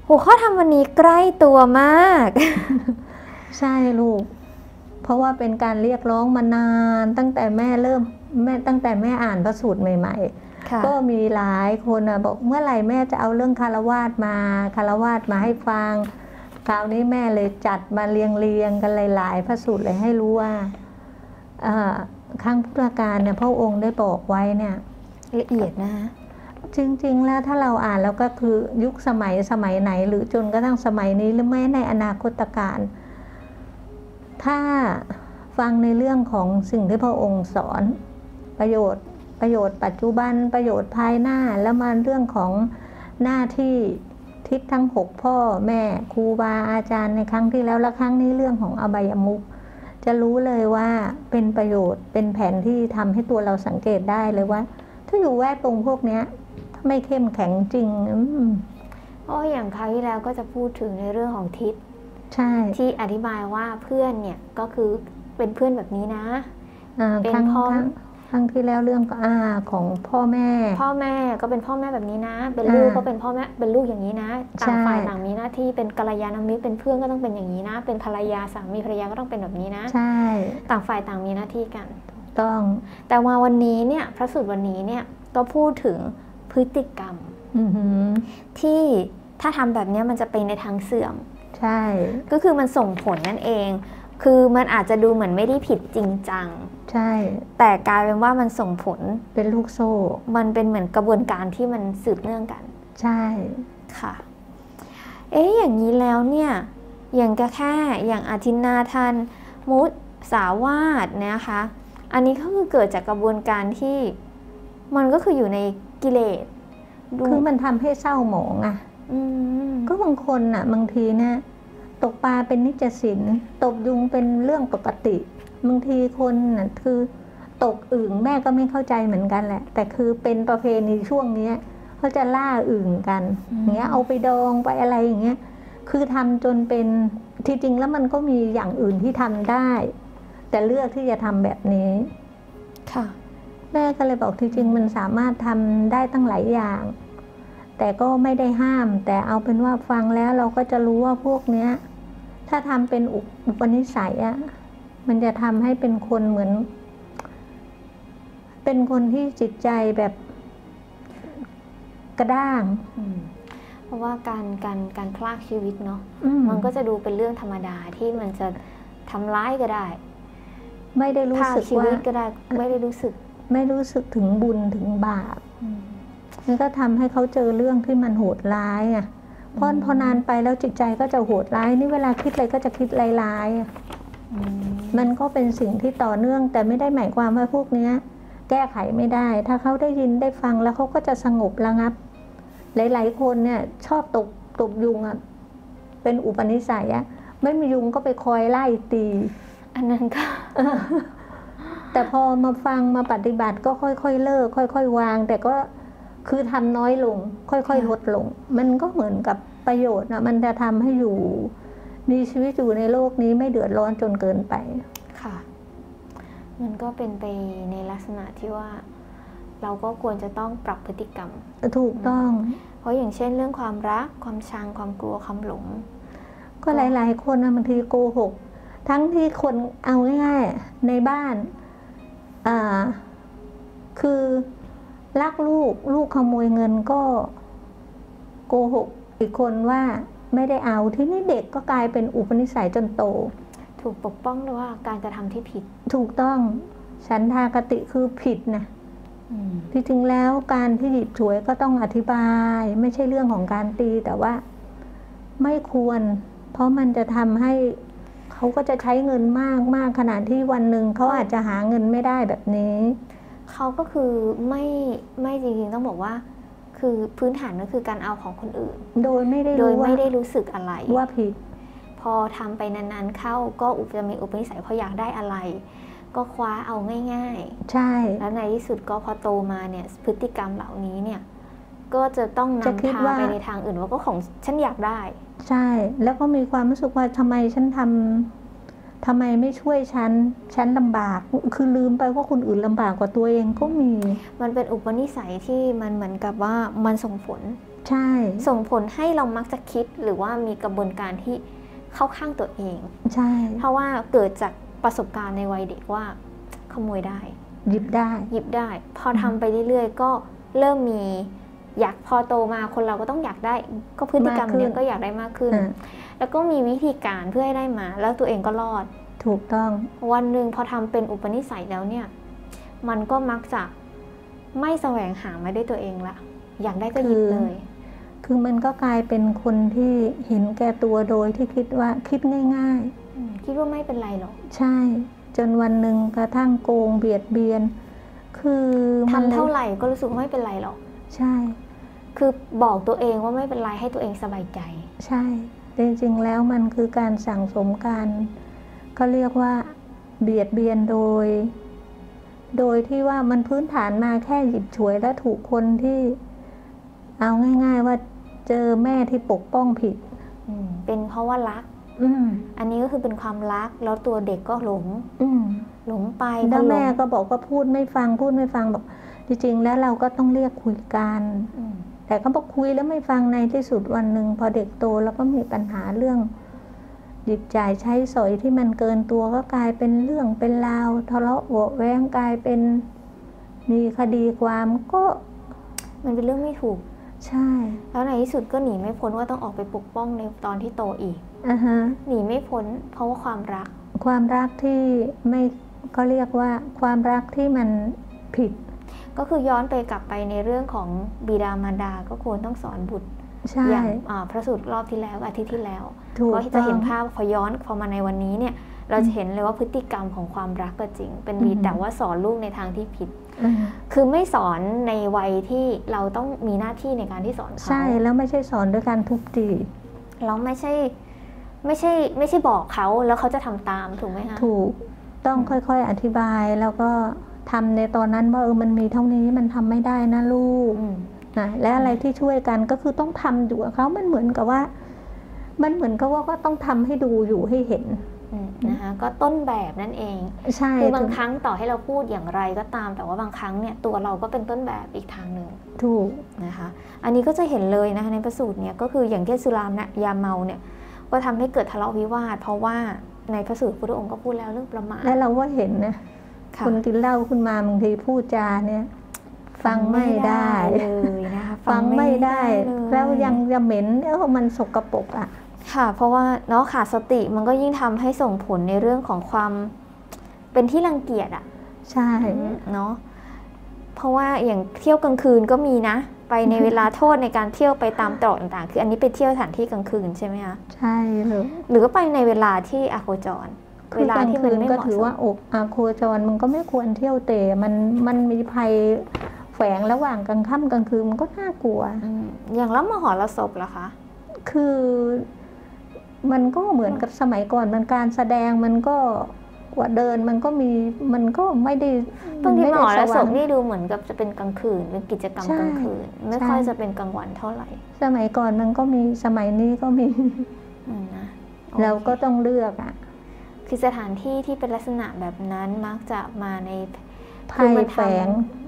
หัวข้อธรรมวันนี้ใกล้ตัวมากใช่ลูกเพราะว่าเป็นการเรียกร้องมานานตั้งแต่แม่เริ่มแม่ตั้งแต่แม่อ่านพระสูตรใหม่ๆก็มีหลายคนนะบอกเมื่อไหร่แม่จะเอาเรื่องคารวาสมาคารวาสมาให้ฟังคราวนี้แม่เลยจัดมาเรียงเรียงกันหลายๆพระสูตรเลยให้รู้ว่าครั้งพุทธกาลเนี่ยพระองค์ได้บอกไว้เนี่ยละเอียดนะจริงๆแล้วถ้าเราอ่านแล้วก็คือยุคสมัยสมัยไหนหรือจนกระทั่งสมัยนี้หรือแม้ในอนาคตการถ้าฟังในเรื่องของสิ่งที่พระองค์สอนประโยชน์ประโยชน์ปัจจุบันประโยชน์ภายหน้าแล้วมาเรื่องของหน้าที่ทิศทั้งหกพ่อแม่ครูบาอาจารย์ในครั้งที่แล้วและครั้งนี้เรื่องของอบายมุขจะรู้เลยว่าเป็นประโยชน์เป็นแผนที่ทำให้ตัวเราสังเกตได้เลยว่าถ้าอยู่แวดวงพวกนี้ถ้าไม่เข้มแข็งจริงเพราะอย่างคราวที่แล้วก็จะพูดถึงในเรื่องของทิศใช่ที่อธิบายว่าเพื่อนเนี่ยก็คือเป็นเพื่อนแบบนี้นะเป็นพ่อครั้งที่แล้วเรื่องอาของพ่อแม่พ่อแม่ก็เป็นพ่อแม่แบบนี้นะเป็นลูกก็เป็นพ่อแม่เป็นลูกอย่างนี้นะต่างฝ่ายต่างมีหน้าที่เป็นกัลยาณมิตรเป็นเพื่อนก็ต้องเป็นอย่างนี้นะเป็นภรรยาสามีภรรยาก็ต้องเป็นแบบนี้นะใช่ต่างฝ่ายต่างมีหน้าที่กันต้องแต่ว่าวันนี้เนี่ยพระสูตรวันนี้เนี่ยก็พูดถึงพฤติกรรมที่ถ้าทำแบบนี้มันจะเป็นในทางเสื่อมใช่ก็คือมันส่งผลนั่นเองคือมันอาจจะดูเหมือนไม่ได้ผิดจริงจังใช่แต่กลายเป็นว่ามันส่งผลเป็นลูกโซ่มันเป็นเหมือนกระบวนการที่มันสืบเนื่องกันใช่ค่ะเอ๊ะอย่างนี้แล้วเนี่ยอย่างแค่อย่างอาทินนาทันมุสาวาทนะคะอันนี้ก็คือเกิดจากกระบวนการที่มันก็คืออยู่ในกิเลสคือมันทำให้เศร้าหมองอ่ะก็บางคนอ่ะบางทีเนี่ยตกปลาเป็นนิจสินตกยุงเป็นเรื่องปกติบางทีคนน่ะคือตกอึ่งแม่ก็ไม่เข้าใจเหมือนกันแหละแต่คือเป็นประเพณีช่วงนี้เขาจะล่าอึ่งกันอย่างเงี้ยเอาไปดองไปอะไรอย่างเงี้ยคือทำจนเป็นที่จริงแล้วมันก็มีอย่างอื่นที่ทำได้แต่เลือกที่จะทำแบบนี้ค่ะแม่ก็เลยบอกที่จริงมันสามารถทำได้ตั้งหลายอย่างแต่ก็ไม่ได้ห้ามแต่เอาเป็นว่าฟังแล้วเราก็จะรู้ว่าพวกเนี้ยถ้าทำเป็นอุปนิสัยอะมันจะทำให้เป็นคนเหมือนเป็นคนที่จิตใจแบบกระด้างเพราะว่าการการการพลากชีวิตเนาะมันก็จะดูเป็นเรื่องธรรมดาที่มันจะทำร้ายก็ได้ไม่ได้รู้สึกว่าก็ได้ไม่ได้รู้สึกไม่รู้สึกถึงบุญถึงบาปมันก็ทำให้เขาเจอเรื่องที่มันโหดร้ายอ่ะเพราะพอนานไปแล้วจิตใจก็จะโหดร้ายนี่เวลาคิดอะไรก็จะคิดร้ายๆมันก็เป็นสิ่งที่ต่อเนื่องแต่ไม่ได้หมายความว่าพวกนี้แก้ไขไม่ได้ถ้าเขาได้ยินได้ฟังแล้วเขาก็จะสงบระงับหลายๆคนเนี่ยชอบตบตบยุงอ่ะเป็นอุปนิสัยอ่ะไม่มียุงก็ไปคอยไล่ตีอันนั้นก็แต่พอมาฟังมาปฏิบัติก็ค่อยๆเลิกค่อยๆวางแต่ก็คือทำน้อยลงค่อยๆลดลงมันก็เหมือนกับประโยชน์นะมันจะทำให้อยู่มีชีวิตอยู่ในโลกนี้ไม่เดือดร้อนจนเกินไปค่ะมันก็เป็นไปในลักษณะที่ว่าเราก็ควรจะต้องปรับพฤติกรรมถูกต้องเพราะอย่างเช่นเรื่องความรักความชังความกลัวความหลงก็หลายๆคนนะบางทีโกหกทั้งที่คนเอาง่ายๆในบ้านอ่าคือลักลูกลูกขโมยเงินก็โกหกอีกคนว่าไม่ได้เอาที่นี่เด็กก็กลายเป็นอุปนิสัยจนโตถูกปกป้องด้วยว่าการกระทำที่ผิดถูกต้องฉันทากติคือผิดนะที่จริงแล้วการที่หยิบฉวยก็ต้องอธิบายไม่ใช่เรื่องของการตีแต่ว่าไม่ควรเพราะมันจะทำให้เขาก็จะใช้เงินมากมากขนาดที่วันหนึ่งเขาอาจจะหาเงินไม่ได้แบบนี้เขาก็คือไม่ไม่จริงๆต้องบอกว่าคือพื้นฐานก็คือการเอาของคนอื่นโดยไม่ได้โดยไม่ได้รู้สึกอะไรว่าผิดพอทำไปนานๆเข้าก็อุปจะมีอุปนิสัยพออยากได้อะไรก็คว้าเอาง่ายๆใช่แล้วในที่สุดก็พอโตมาเนี่ยพฤติกรรมเหล่านี้เนี่ยก็จะต้องนำพาไปในทางอื่นว่าก็ของฉันอยากได้ใช่แล้วก็มีความรู้สึกว่าทำไมฉันทำทำไมไม่ช่วยฉันฉันลำบากคือลืมไปว่าคนอื่นลำบากกว่าตัวเองก็มีมันเป็นอุปนิสัยที่มันเหมือนกับว่ามันส่งผลใช่ส่งผลให้เรามักจะคิดหรือว่ามีกระบวนการที่เข้าข้างตัวเองใช่เพราะว่าเกิดจากประสบการณ์ในวัยเด็กว่าขโมยได้หยิบได้หยิบได้พอทำไปเรื่อยๆก็เริ่มมีอยากพอโตมาคนเราก็ต้องอยากได้ก็พฤติกรรมเนี้ยก็อยากได้มากขึ้นแล้วก็มีวิธีการเพื่อให้ได้มาแล้วตัวเองก็รอดถูกต้องวันหนึ่งพอทำเป็นอุปนิสัยแล้วเนี่ยมันก็มักจะไม่แสวงหามาได้ตัวเองละอยากได้ก็หยิบเลยคือมันก็กลายเป็นคนที่เห็นแก่ตัวโดยที่คิดว่าคิดง่ายๆคิดว่าไม่เป็นไรหรอกใช่จนวันหนึ่งกระทั่งโกงเบียดเบียนคือทำเท่าไหร่ก็รู้สึกไม่เป็นไรหรอกใช่คือบอกตัวเองว่าไม่เป็นไรให้ตัวเองสบายใจใช่จริงๆแล้วมันคือการสั่งสมการเขาเรียกว่าเบียดเบียนโดยโดยที่ว่ามันพื้นฐานมาแค่หยิบฉวยและถูกคนที่เอาง่ายๆว่าเจอแม่ที่ปกป้องผิดเป็นเพราะว่ารักอันนี้ก็คือเป็นความรักแล้วตัวเด็กก็หลงหลงไปแล้วแม่ก็บอกว่าพูดไม่ฟังพูดไม่ฟังบอกจริงๆแล้วเราก็ต้องเรียกคุยกันแต่เขาบอกคุยแล้วไม่ฟังในที่สุดวันหนึ่งพอเด็กโตแล้วก็มีปัญหาเรื่องหยิบจ่ายใช้สอยที่มันเกินตัวก็กลายเป็นเรื่องเป็นราวทะเลาะเบาะแว้งกลายเป็นมีคดีความก็มันเป็นเรื่องไม่ถูกใช่แล้วในที่สุดก็หนีไม่พ้นว่าต้องออกไปปกป้องในตอนที่โตอีกอ่าฮะหนีไม่พ้นเพราะว่าความรักความรักที่ไม่ก็เรียกว่าความรักที่มันผิดก็คือย้อนไปกลับไปในเรื่องของบิดามารดาก็ควรต้องสอนบุตรอย่างพระสูตรรอบที่แล้วอาทิตย์ที่แล้วก็จะเห็นภาพพอย้อนพอมาในวันนี้เนี่ยเราจะเห็นเลยว่าพฤติกรรมของความรักก็จริงเป็นดีแต่ว่าสอนลูกในทางที่ผิดคือไม่สอนในวัยที่เราต้องมีหน้าที่ในการที่สอนเขาใช่แล้วไม่ใช่สอนด้วยการทุบตีแล้วไม่ใช่ไม่ใช่ไม่ใช่บอกเขาแล้วเขาจะทำตามถูกไหมคะถูกต้องค่อยๆอธิบายแล้วก็ทำในตอนนั้นว่าเออมันมีเท่านี้มันทำไม่ได้นะลูกนะและอะไรที่ช่วยกันก็คือต้องทำอยู่กับเขามันเหมือนกับว่ามันเหมือนกับว่าก็ต้องทำให้ดูอยู่ให้เห็นนะคะก็ต้นแบบนั่นเองใช่คือบางครั้งต่อให้เราพูดอย่างไรก็ตามแต่ว่าบางครั้งเนี่ยตัวเราก็เป็นต้นแบบอีกทางหนึ่งถูกนะคะอันนี้ก็จะเห็นเลยนะคะในพระสูตรเนี่ยก็คืออย่างที่สุรายาเมาเนี่ยก็ทำให้เกิดทะเลาะวิวาทเพราะว่าในพระสูตรพระองค์ก็พูดแล้วเรื่องประมาทและเราก็เห็นนะคนกินเหล้าขึ้นมาบางทีพูดจาเนี่ยฟังไม่ได้เลยนะคะฟังไม่ได้แล้วยังจะเหม็นเออมันสกปรกอ่ะค่ะเพราะว่าเนาะขาดสติมันก็ยิ่งทำให้ส่งผลในเรื่องของความเป็นที่รังเกียจอ่ะใช่เนาะเพราะว่าอย่างเที่ยวกลางคืนก็มีนะไปในเวลาโทษในการเที่ยวไปตามตรอกต่างๆคืออันนี้ไปเที่ยวสถานที่กลางคืนใช่ไหมคะใช่หรือหรือก็ไปในเวลาที่อโคจรเวลาที่มันไม่เหมาะสมก็ถือว่าอกอโคจรมันก็ไม่ควรเที่ยวเตะมันมันมีภัยแฝงระหว่างกลางค่ำกลางคืนมันก็น่ากลัวอย่างแล้วมหรสพล่ะคะคือมันก็เหมือนกับสมัยก่อนมันการแสดงมันก็ว่าเดินมันก็มีมันก็ไม่ได้บางทีมหรสพนี่ดูเหมือนกับจะเป็นกลางคืนเป็นกิจกรรมกลางคืนไม่ค่อยจะเป็นกลางวันเท่าไหร่สมัยก่อนมันก็มีสมัยนี้ก็มีนะเราก็ต้องเลือกอ่ะคือสถานที่ที่เป็นลักษณะแบบนั้นมักจะมาในภัยแฝง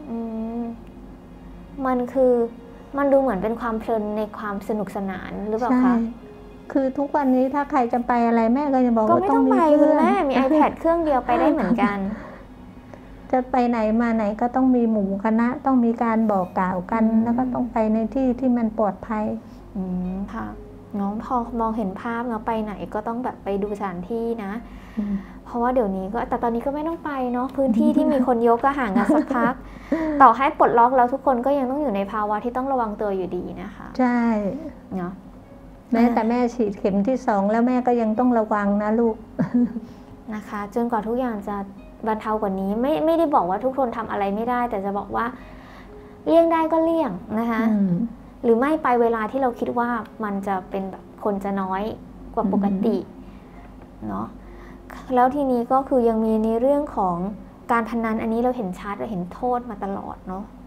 มันคือมันดูเหมือนเป็นความเพลินในความสนุกสนานหรือเปล่าคะคือทุกวันนี้ถ้าใครจะไปอะไรแม่ก็จะบอกว่าต้องมีเครื่องแม่มี iPad เครื่องเดียวไปได้เหมือนกันจะไปไหนมาไหนก็ต้องมีหมู่คณะต้องมีการบอกกล่าวกันแล้วก็ต้องไปในที่ที่มันปลอดภัยอืมค่ะน้องพอมองเห็นภาพเนาะไปไหนก็ต้องแบบไปดูสถานที่นะเพราะว่าเดี๋ยวนี้ก็แต่ตอนนี้ก็ไม่ต้องไปเนาะพื้นที่ที่มีคนยกก็ห่างกันสักพักต่อให้ปลดล็อกแล้วทุกคนก็ยังต้องอยู่ในภาวะที่ต้องระวังตัวอยู่ดีนะคะใช่เนาะแม้แต่แม่ฉีดเข็มที่สองแล้วแม่ก็ยังต้องระวังนะลูกนะคะจนกว่าทุกอย่างจะบรรเทากว่านี้ไม่ไม่ได้บอกว่าทุกคนทำอะไรไม่ได้แต่จะบอกว่าเลี่ยงได้ก็เลี่ยงนะคะหรือไม่ไปเวลาที่เราคิดว่ามันจะเป็นแบบคนจะน้อยกว่าปกติเนาะแล้วทีนี้ก็คือยังมีในเรื่องของการพนันอันนี้เราเห็นชัดเราเห็นโทษมาตลอดเนาะ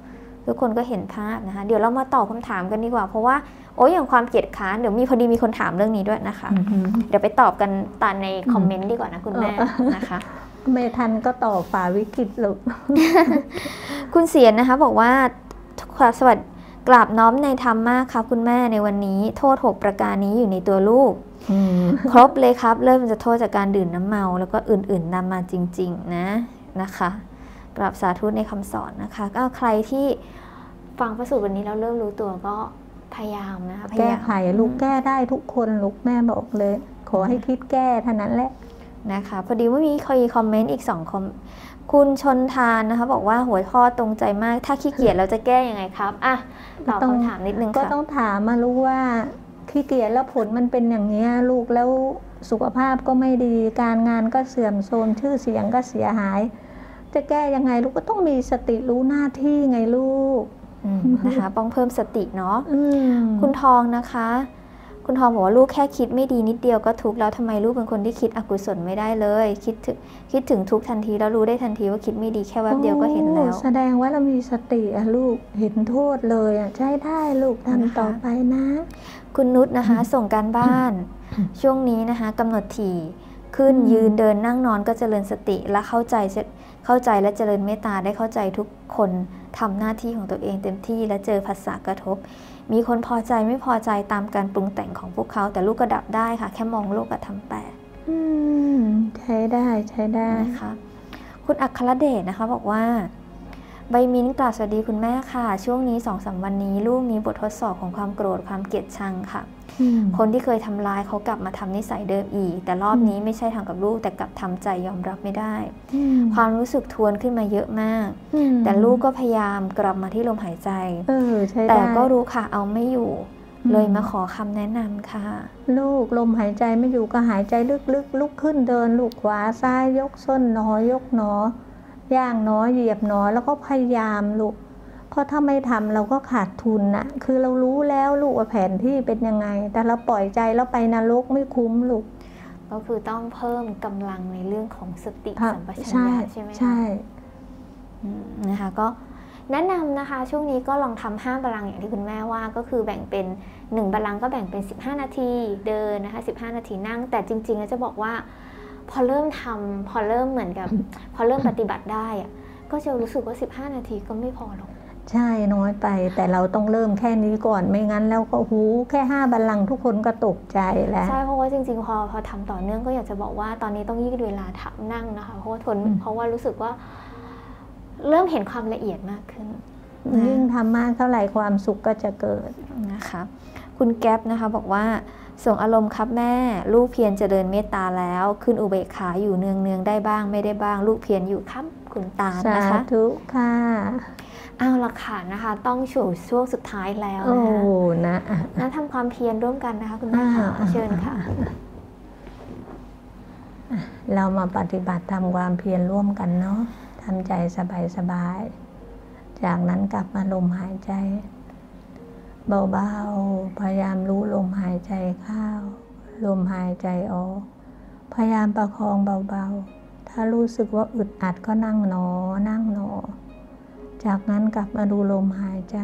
ทุกคนก็เห็นภาพนะคะเดี๋ยวเรามาตอบคำถามกันดีกว่าเพราะว่าโอ้ยอย่างความเกียจค้านเดี๋ยวมีพอดีมีคนถามเรื่องนี้ด้วยนะคะ mm-hmm. เดี๋ยวไปตอบกันตามในคอมเมนต์ดีกว่านะคุณแม่นะคะไม่ทันก็ต่อฝ่าวิกฤตลูกคุณเสียนนะคะบอกว่าสวัสดีกราบน้อมในธรรมมากครับคุณแม่ในวันนี้โทษหกประการนี้อยู่ในตัวลูกครบเลยครับเริ่มจะโทษจากการดื่มน้ำเมาแล้วก็อื่นๆนำมาจริงๆนะนะคะกราบสาธุในคำสอนนะคะก็ใครที่ฟังพระสูตรวันนี้แล้วเริ่มรู้ตัวก็พยายามนะคะแก้ไขลูกแก้ได้ทุกคนลูกแม่บอกเลยขอให้คิดแก้เท่านั้นแหละนะคะพอดีว่ามีใครคอมเมนต์อีกสองคอมคุณชนทานนะคะบอกว่าหัวข้อตรงใจมากถ้าขี้เกียจเราจะแก้ยังไงครับอ่ะตอบคำถามนิดนึงค่ะก็ต้องถามมาลูกว่าขี้เกียจแล้วผลมันเป็นอย่างนี้ลูกแล้วสุขภาพก็ไม่ดีการงานก็เสื่อมโทรมชื่อเสียงก็เสียหายจะแก้ยังไงลูกก็ต้องมีสติรู้หน้าที่ไงลูกนะคะต้องเพิ่มสติเนาะคุณทองนะคะคุณทองบอกว่าลูกแค่คิดไม่ดีนิดเดียวก็ทุกข์แล้วทำไมลูกเป็นคนที่คิดอกุศลไม่ได้เลยคิดถึงคิดถึงทุกทันทีแล้วรู้ได้ทันทีว่าคิดไม่ดีแค่แวบเดียวก็เห็นแล้วแสดงว่าเรามีสติอะลูกเห็นโทษเลยอะใช้ได้ลูกทำต่อไปนะคุณนุชนะคะส่งการบ้านช่วงนี้นะคะกำหนดถี่ขึ้นยืนเดินนั่งนอนก็เจริญสติและเข้าใจเข้าใจและเจริญเมตตาได้เข้าใจทุกคนทำหน้าที่ของตัวเองเต็มที่และเจอภาษากระทบมีคนพอใจไม่พอใจตามการปรุงแต่งของพวกเขาแต่ลูกก็ดับได้ค่ะแค่มองโลกกับทำแปดใช้ได้ใช้ได้นะคะคุณอัครเดชนะคะบอกว่าใบมิ้นกล่าวสวัสดีคุณแม่ค่ะช่วงนี้ สองถึงสาม วันนี้ลูกมีบททดสอบของความโกรธความเกลียดชังค่ะคนที่เคยทำร้ายเขากลับมาทำนิสัยเดิมอีกแต่รอบนี้ไม่ใช่ทำกับลูกแต่กลับทำใจยอมรับไม่ได้ความรู้สึกทวนขึ้นมาเยอะมากแต่ลูกก็พยายามกลับมาที่ลมหายใจแต่ก็รู้ค่ะเอาไม่อยู่เลยมาขอคำแนะนำค่ะลูกลมหายใจไม่อยู่ก็หายใจลึกๆลุกขึ้นเดินลูกขวาซ้ายยกส้นหนอยกหนอย่างหนอเหยียบหนอแล้วก็พยายามลูกเพราะถ้าไม่ทำเราก็ขาดทุนนะคือเรารู้แล้วลูกว่าแผนที่เป็นยังไงแต่เราปล่อยใจแล้วไปนรกไม่คุ้มลูกก็คือต้องเพิ่มกำลังในเรื่องของสติสัมปชัญญะใช่ไหมคะใช่นะคะก็แนะนำนะคะช่วงนี้ก็ลองทำห้าบัลลังก์อย่างที่คุณแม่ว่าก็คือแบ่งเป็นหนึ่งบัลลังก์ก็แบ่งเป็นสิบห้านาทีเดินนะคะสิบห้านาทีนั่งแต่จริงๆแล้วจะบอกว่าพอเริ่มทำพอเริ่มเหมือนกับพอเริ่มปฏิบัติได้อะก็จะรู้สึกว่าสิบห้านาทีก็ไม่พอหรอกใช่น้อยไปแต่เราต้องเริ่มแค่นี้ก่อนไม่งั้นแล้วก็หูแค่ห้าบัลลังก์ทุกคนก็ตกใจแล้วใช่เพราะว่าจริงๆพอพอทำต่อเนื่องก็อยากจะบอกว่าตอนนี้ต้องยืดเวลาทำนั่งนะคะเพราะว่าทนเพราะว่ารู้สึกว่าเริ่มเห็นความละเอียดมากขึ้นยิ่งทำมากเท่าไหร่ความสุขก็จะเกิดนะคะคุณแก๊ปนะคะบอกว่าส่งอารมณ์ครับแม่ลูกเพียรจะเดินเมตตาแล้วขึ้นอุเบกขาอยู่เนืองเนืองได้บ้างไม่ได้บ้างลูกเพียรอยู่ครับคุณตานะคะสาธุค่ะเอาละค่ะนะคะต้องสู่ช่วงสุดท้ายแล้วนะคะโอ้นะนะทำความเพียรร่วมกันนะคะคุณแม่ค่ะเชิญค่ะเรามาปฏิบัติทำความเพียรร่วมกันเนาะทำใจสบายๆจากนั้นกลับมาลมหายใจเบาๆพยายามรู้ลมหายใจเข้าลมหายใจออกพยายามประคองเบาๆถ้ารู้สึกว่าอึดอัดก็นั่งหนอนั่งหนอจากนั้นกลับมาดูลมหายใจ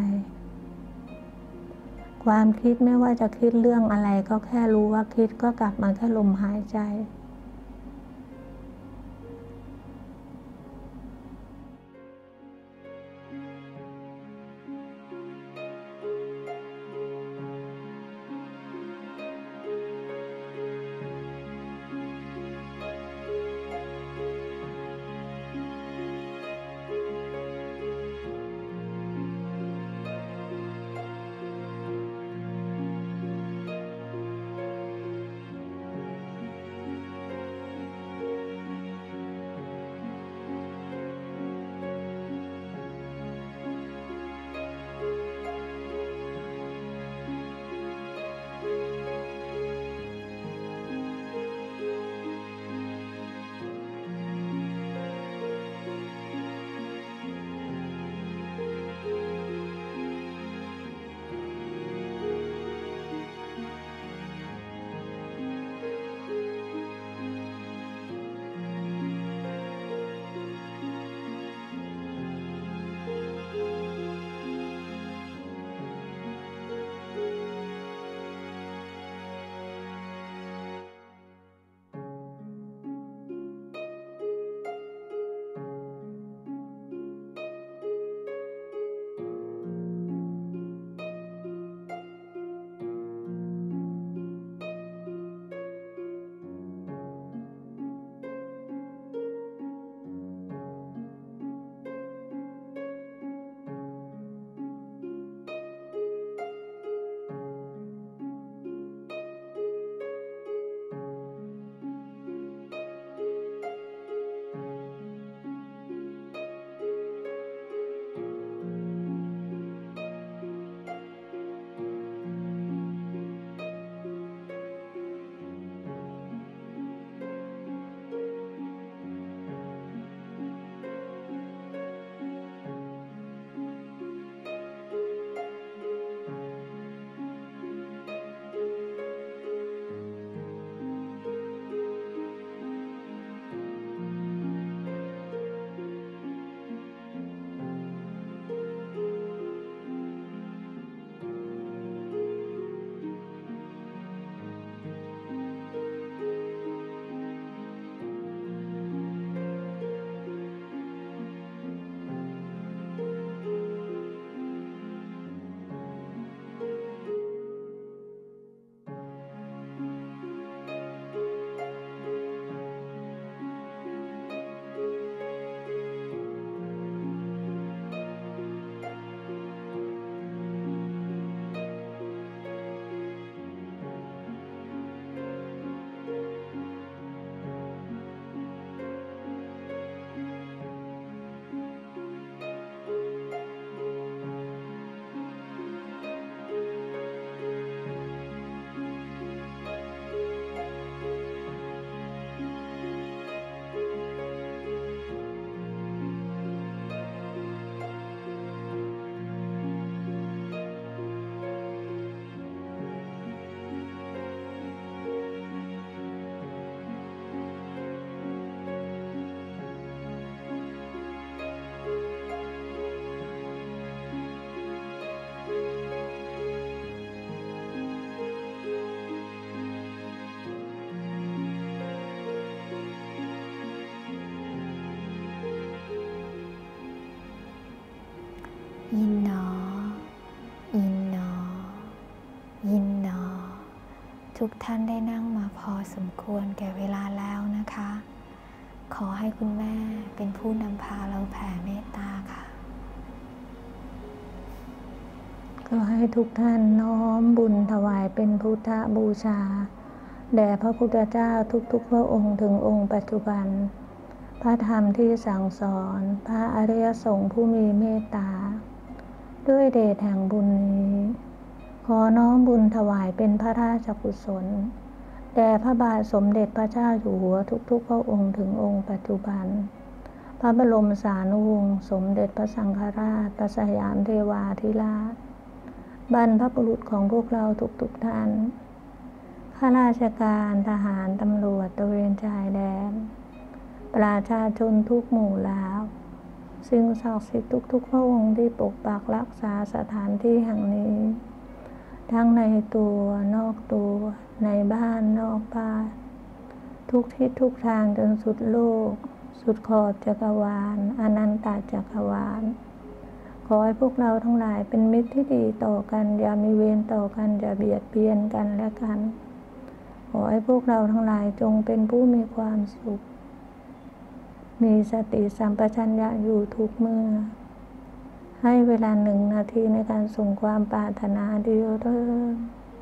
ความคิดไม่ว่าจะคิดเรื่องอะไรก็แค่รู้ว่าคิดก็กลับมาแค่ลมหายใจยินหนอยินหนอยินหนอทุกท่านได้นั่งมาพอสมควรแก่เวลาแล้วนะคะขอให้คุณแม่เป็นผู้นำพาเราแผ่เมตตาค่ะก็ให้ทุกท่านน้อมบุญถวายเป็นพุทธบูชาแด่พระพุทธเจ้าทุกๆพระองค์ถึงองค์ปัจจุบันพระธรรมที่สั่งสอนพระอริยสงฆ์ผู้มีเมตตาด้วยเดชแห่งบุญนี้ขอน้อมบุญถวายเป็นพระราชกุศลแด่พระบาทสมเด็จพระเจ้าอยู่หัวทุกๆพระองค์ถึงองค์ปัจจุบันพระบรมสารีวงศ์สมเด็จพระสังฆราชพระสยามเทวาธิราชบรรพบุรุษของพวกเราทุกๆท่านข้าราชการทหารตำรวจตระเวนชายแดนประชาชนทุกหมู่เหล่าสิ่งศักดิ์สิทธิ์ทุกๆพระองค์ที่ปกปักรักษาสถานที่แห่งนี้ทั้งในตัวนอกตัวในบ้านนอกบ้านทุกทิศทุกทางจนสุดโลกสุดขอบจักรวาลอนันตจักรวาลขอให้พวกเราทั้งหลายเป็นมิตรที่ดีต่อกันอย่ามีเวรต่อกันอย่าเบียดเบียนกันและกันขอให้พวกเราทั้งหลายจงเป็นผู้มีความสุขมีสติสัมปชัญญะอยู่ทุกเมื่อให้เวลาหนึ่งนาทีในการส่งความปรารถนาเดียวเถิด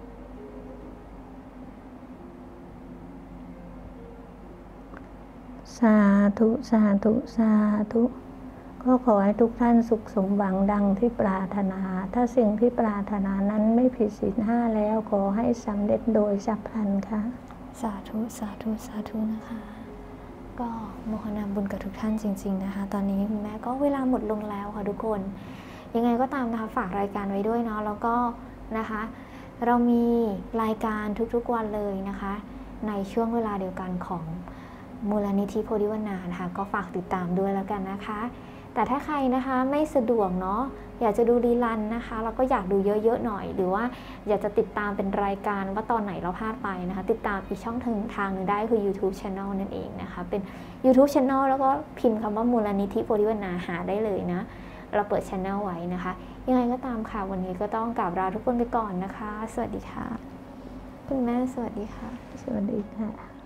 สาธุสาธุสาธุก็ขอให้ทุกท่านสุขสมหวังดังที่ปรารถนาถ้าสิ่งที่ปรารถนานั้นไม่ผิดศีลห้าแล้วขอให้สำเร็จโดยฉับพลันค่ะสาธุสาธุสาธุนะคะก็โมทนาบุญกับทุกท่านจริงๆนะคะตอนนี้คุณแม่ก็เวลาหมดลงแล้วค่ะทุกคนยังไงก็ตามนะคะฝากรายการไว้ด้วยเนาะแล้วก็นะคะเรามีรายการทุกๆวันเลยนะคะในช่วงเวลาเดียวกันของมูลนิธิโพธิวนานะคะก็ฝากติดตามด้วยแล้วกันนะคะแต่ถ้าใครนะคะไม่สะดวกเนาะอยากจะดูรีลันนะคะแล้วก็อยากดูเยอะๆหน่อยหรือว่าอยากจะติดตามเป็นรายการว่าตอนไหนเราพลาดไปนะคะติดตามอีกช่องทางหนึ่งได้คือ YouTube Channel นั่นเองนะคะเป็น YouTube Channel แล้วก็พิมพ์คำว่ามูลนิธิโพธิวนาหาได้เลยนะเราเปิด Channel ไว้นะคะยังไงก็ตามค่ะวันนี้ก็ต้องกราบลาทุกคนไปก่อนนะคะสวัสดีค่ะคุณแม่สวัสดีค่ะสวัสดีค่ะ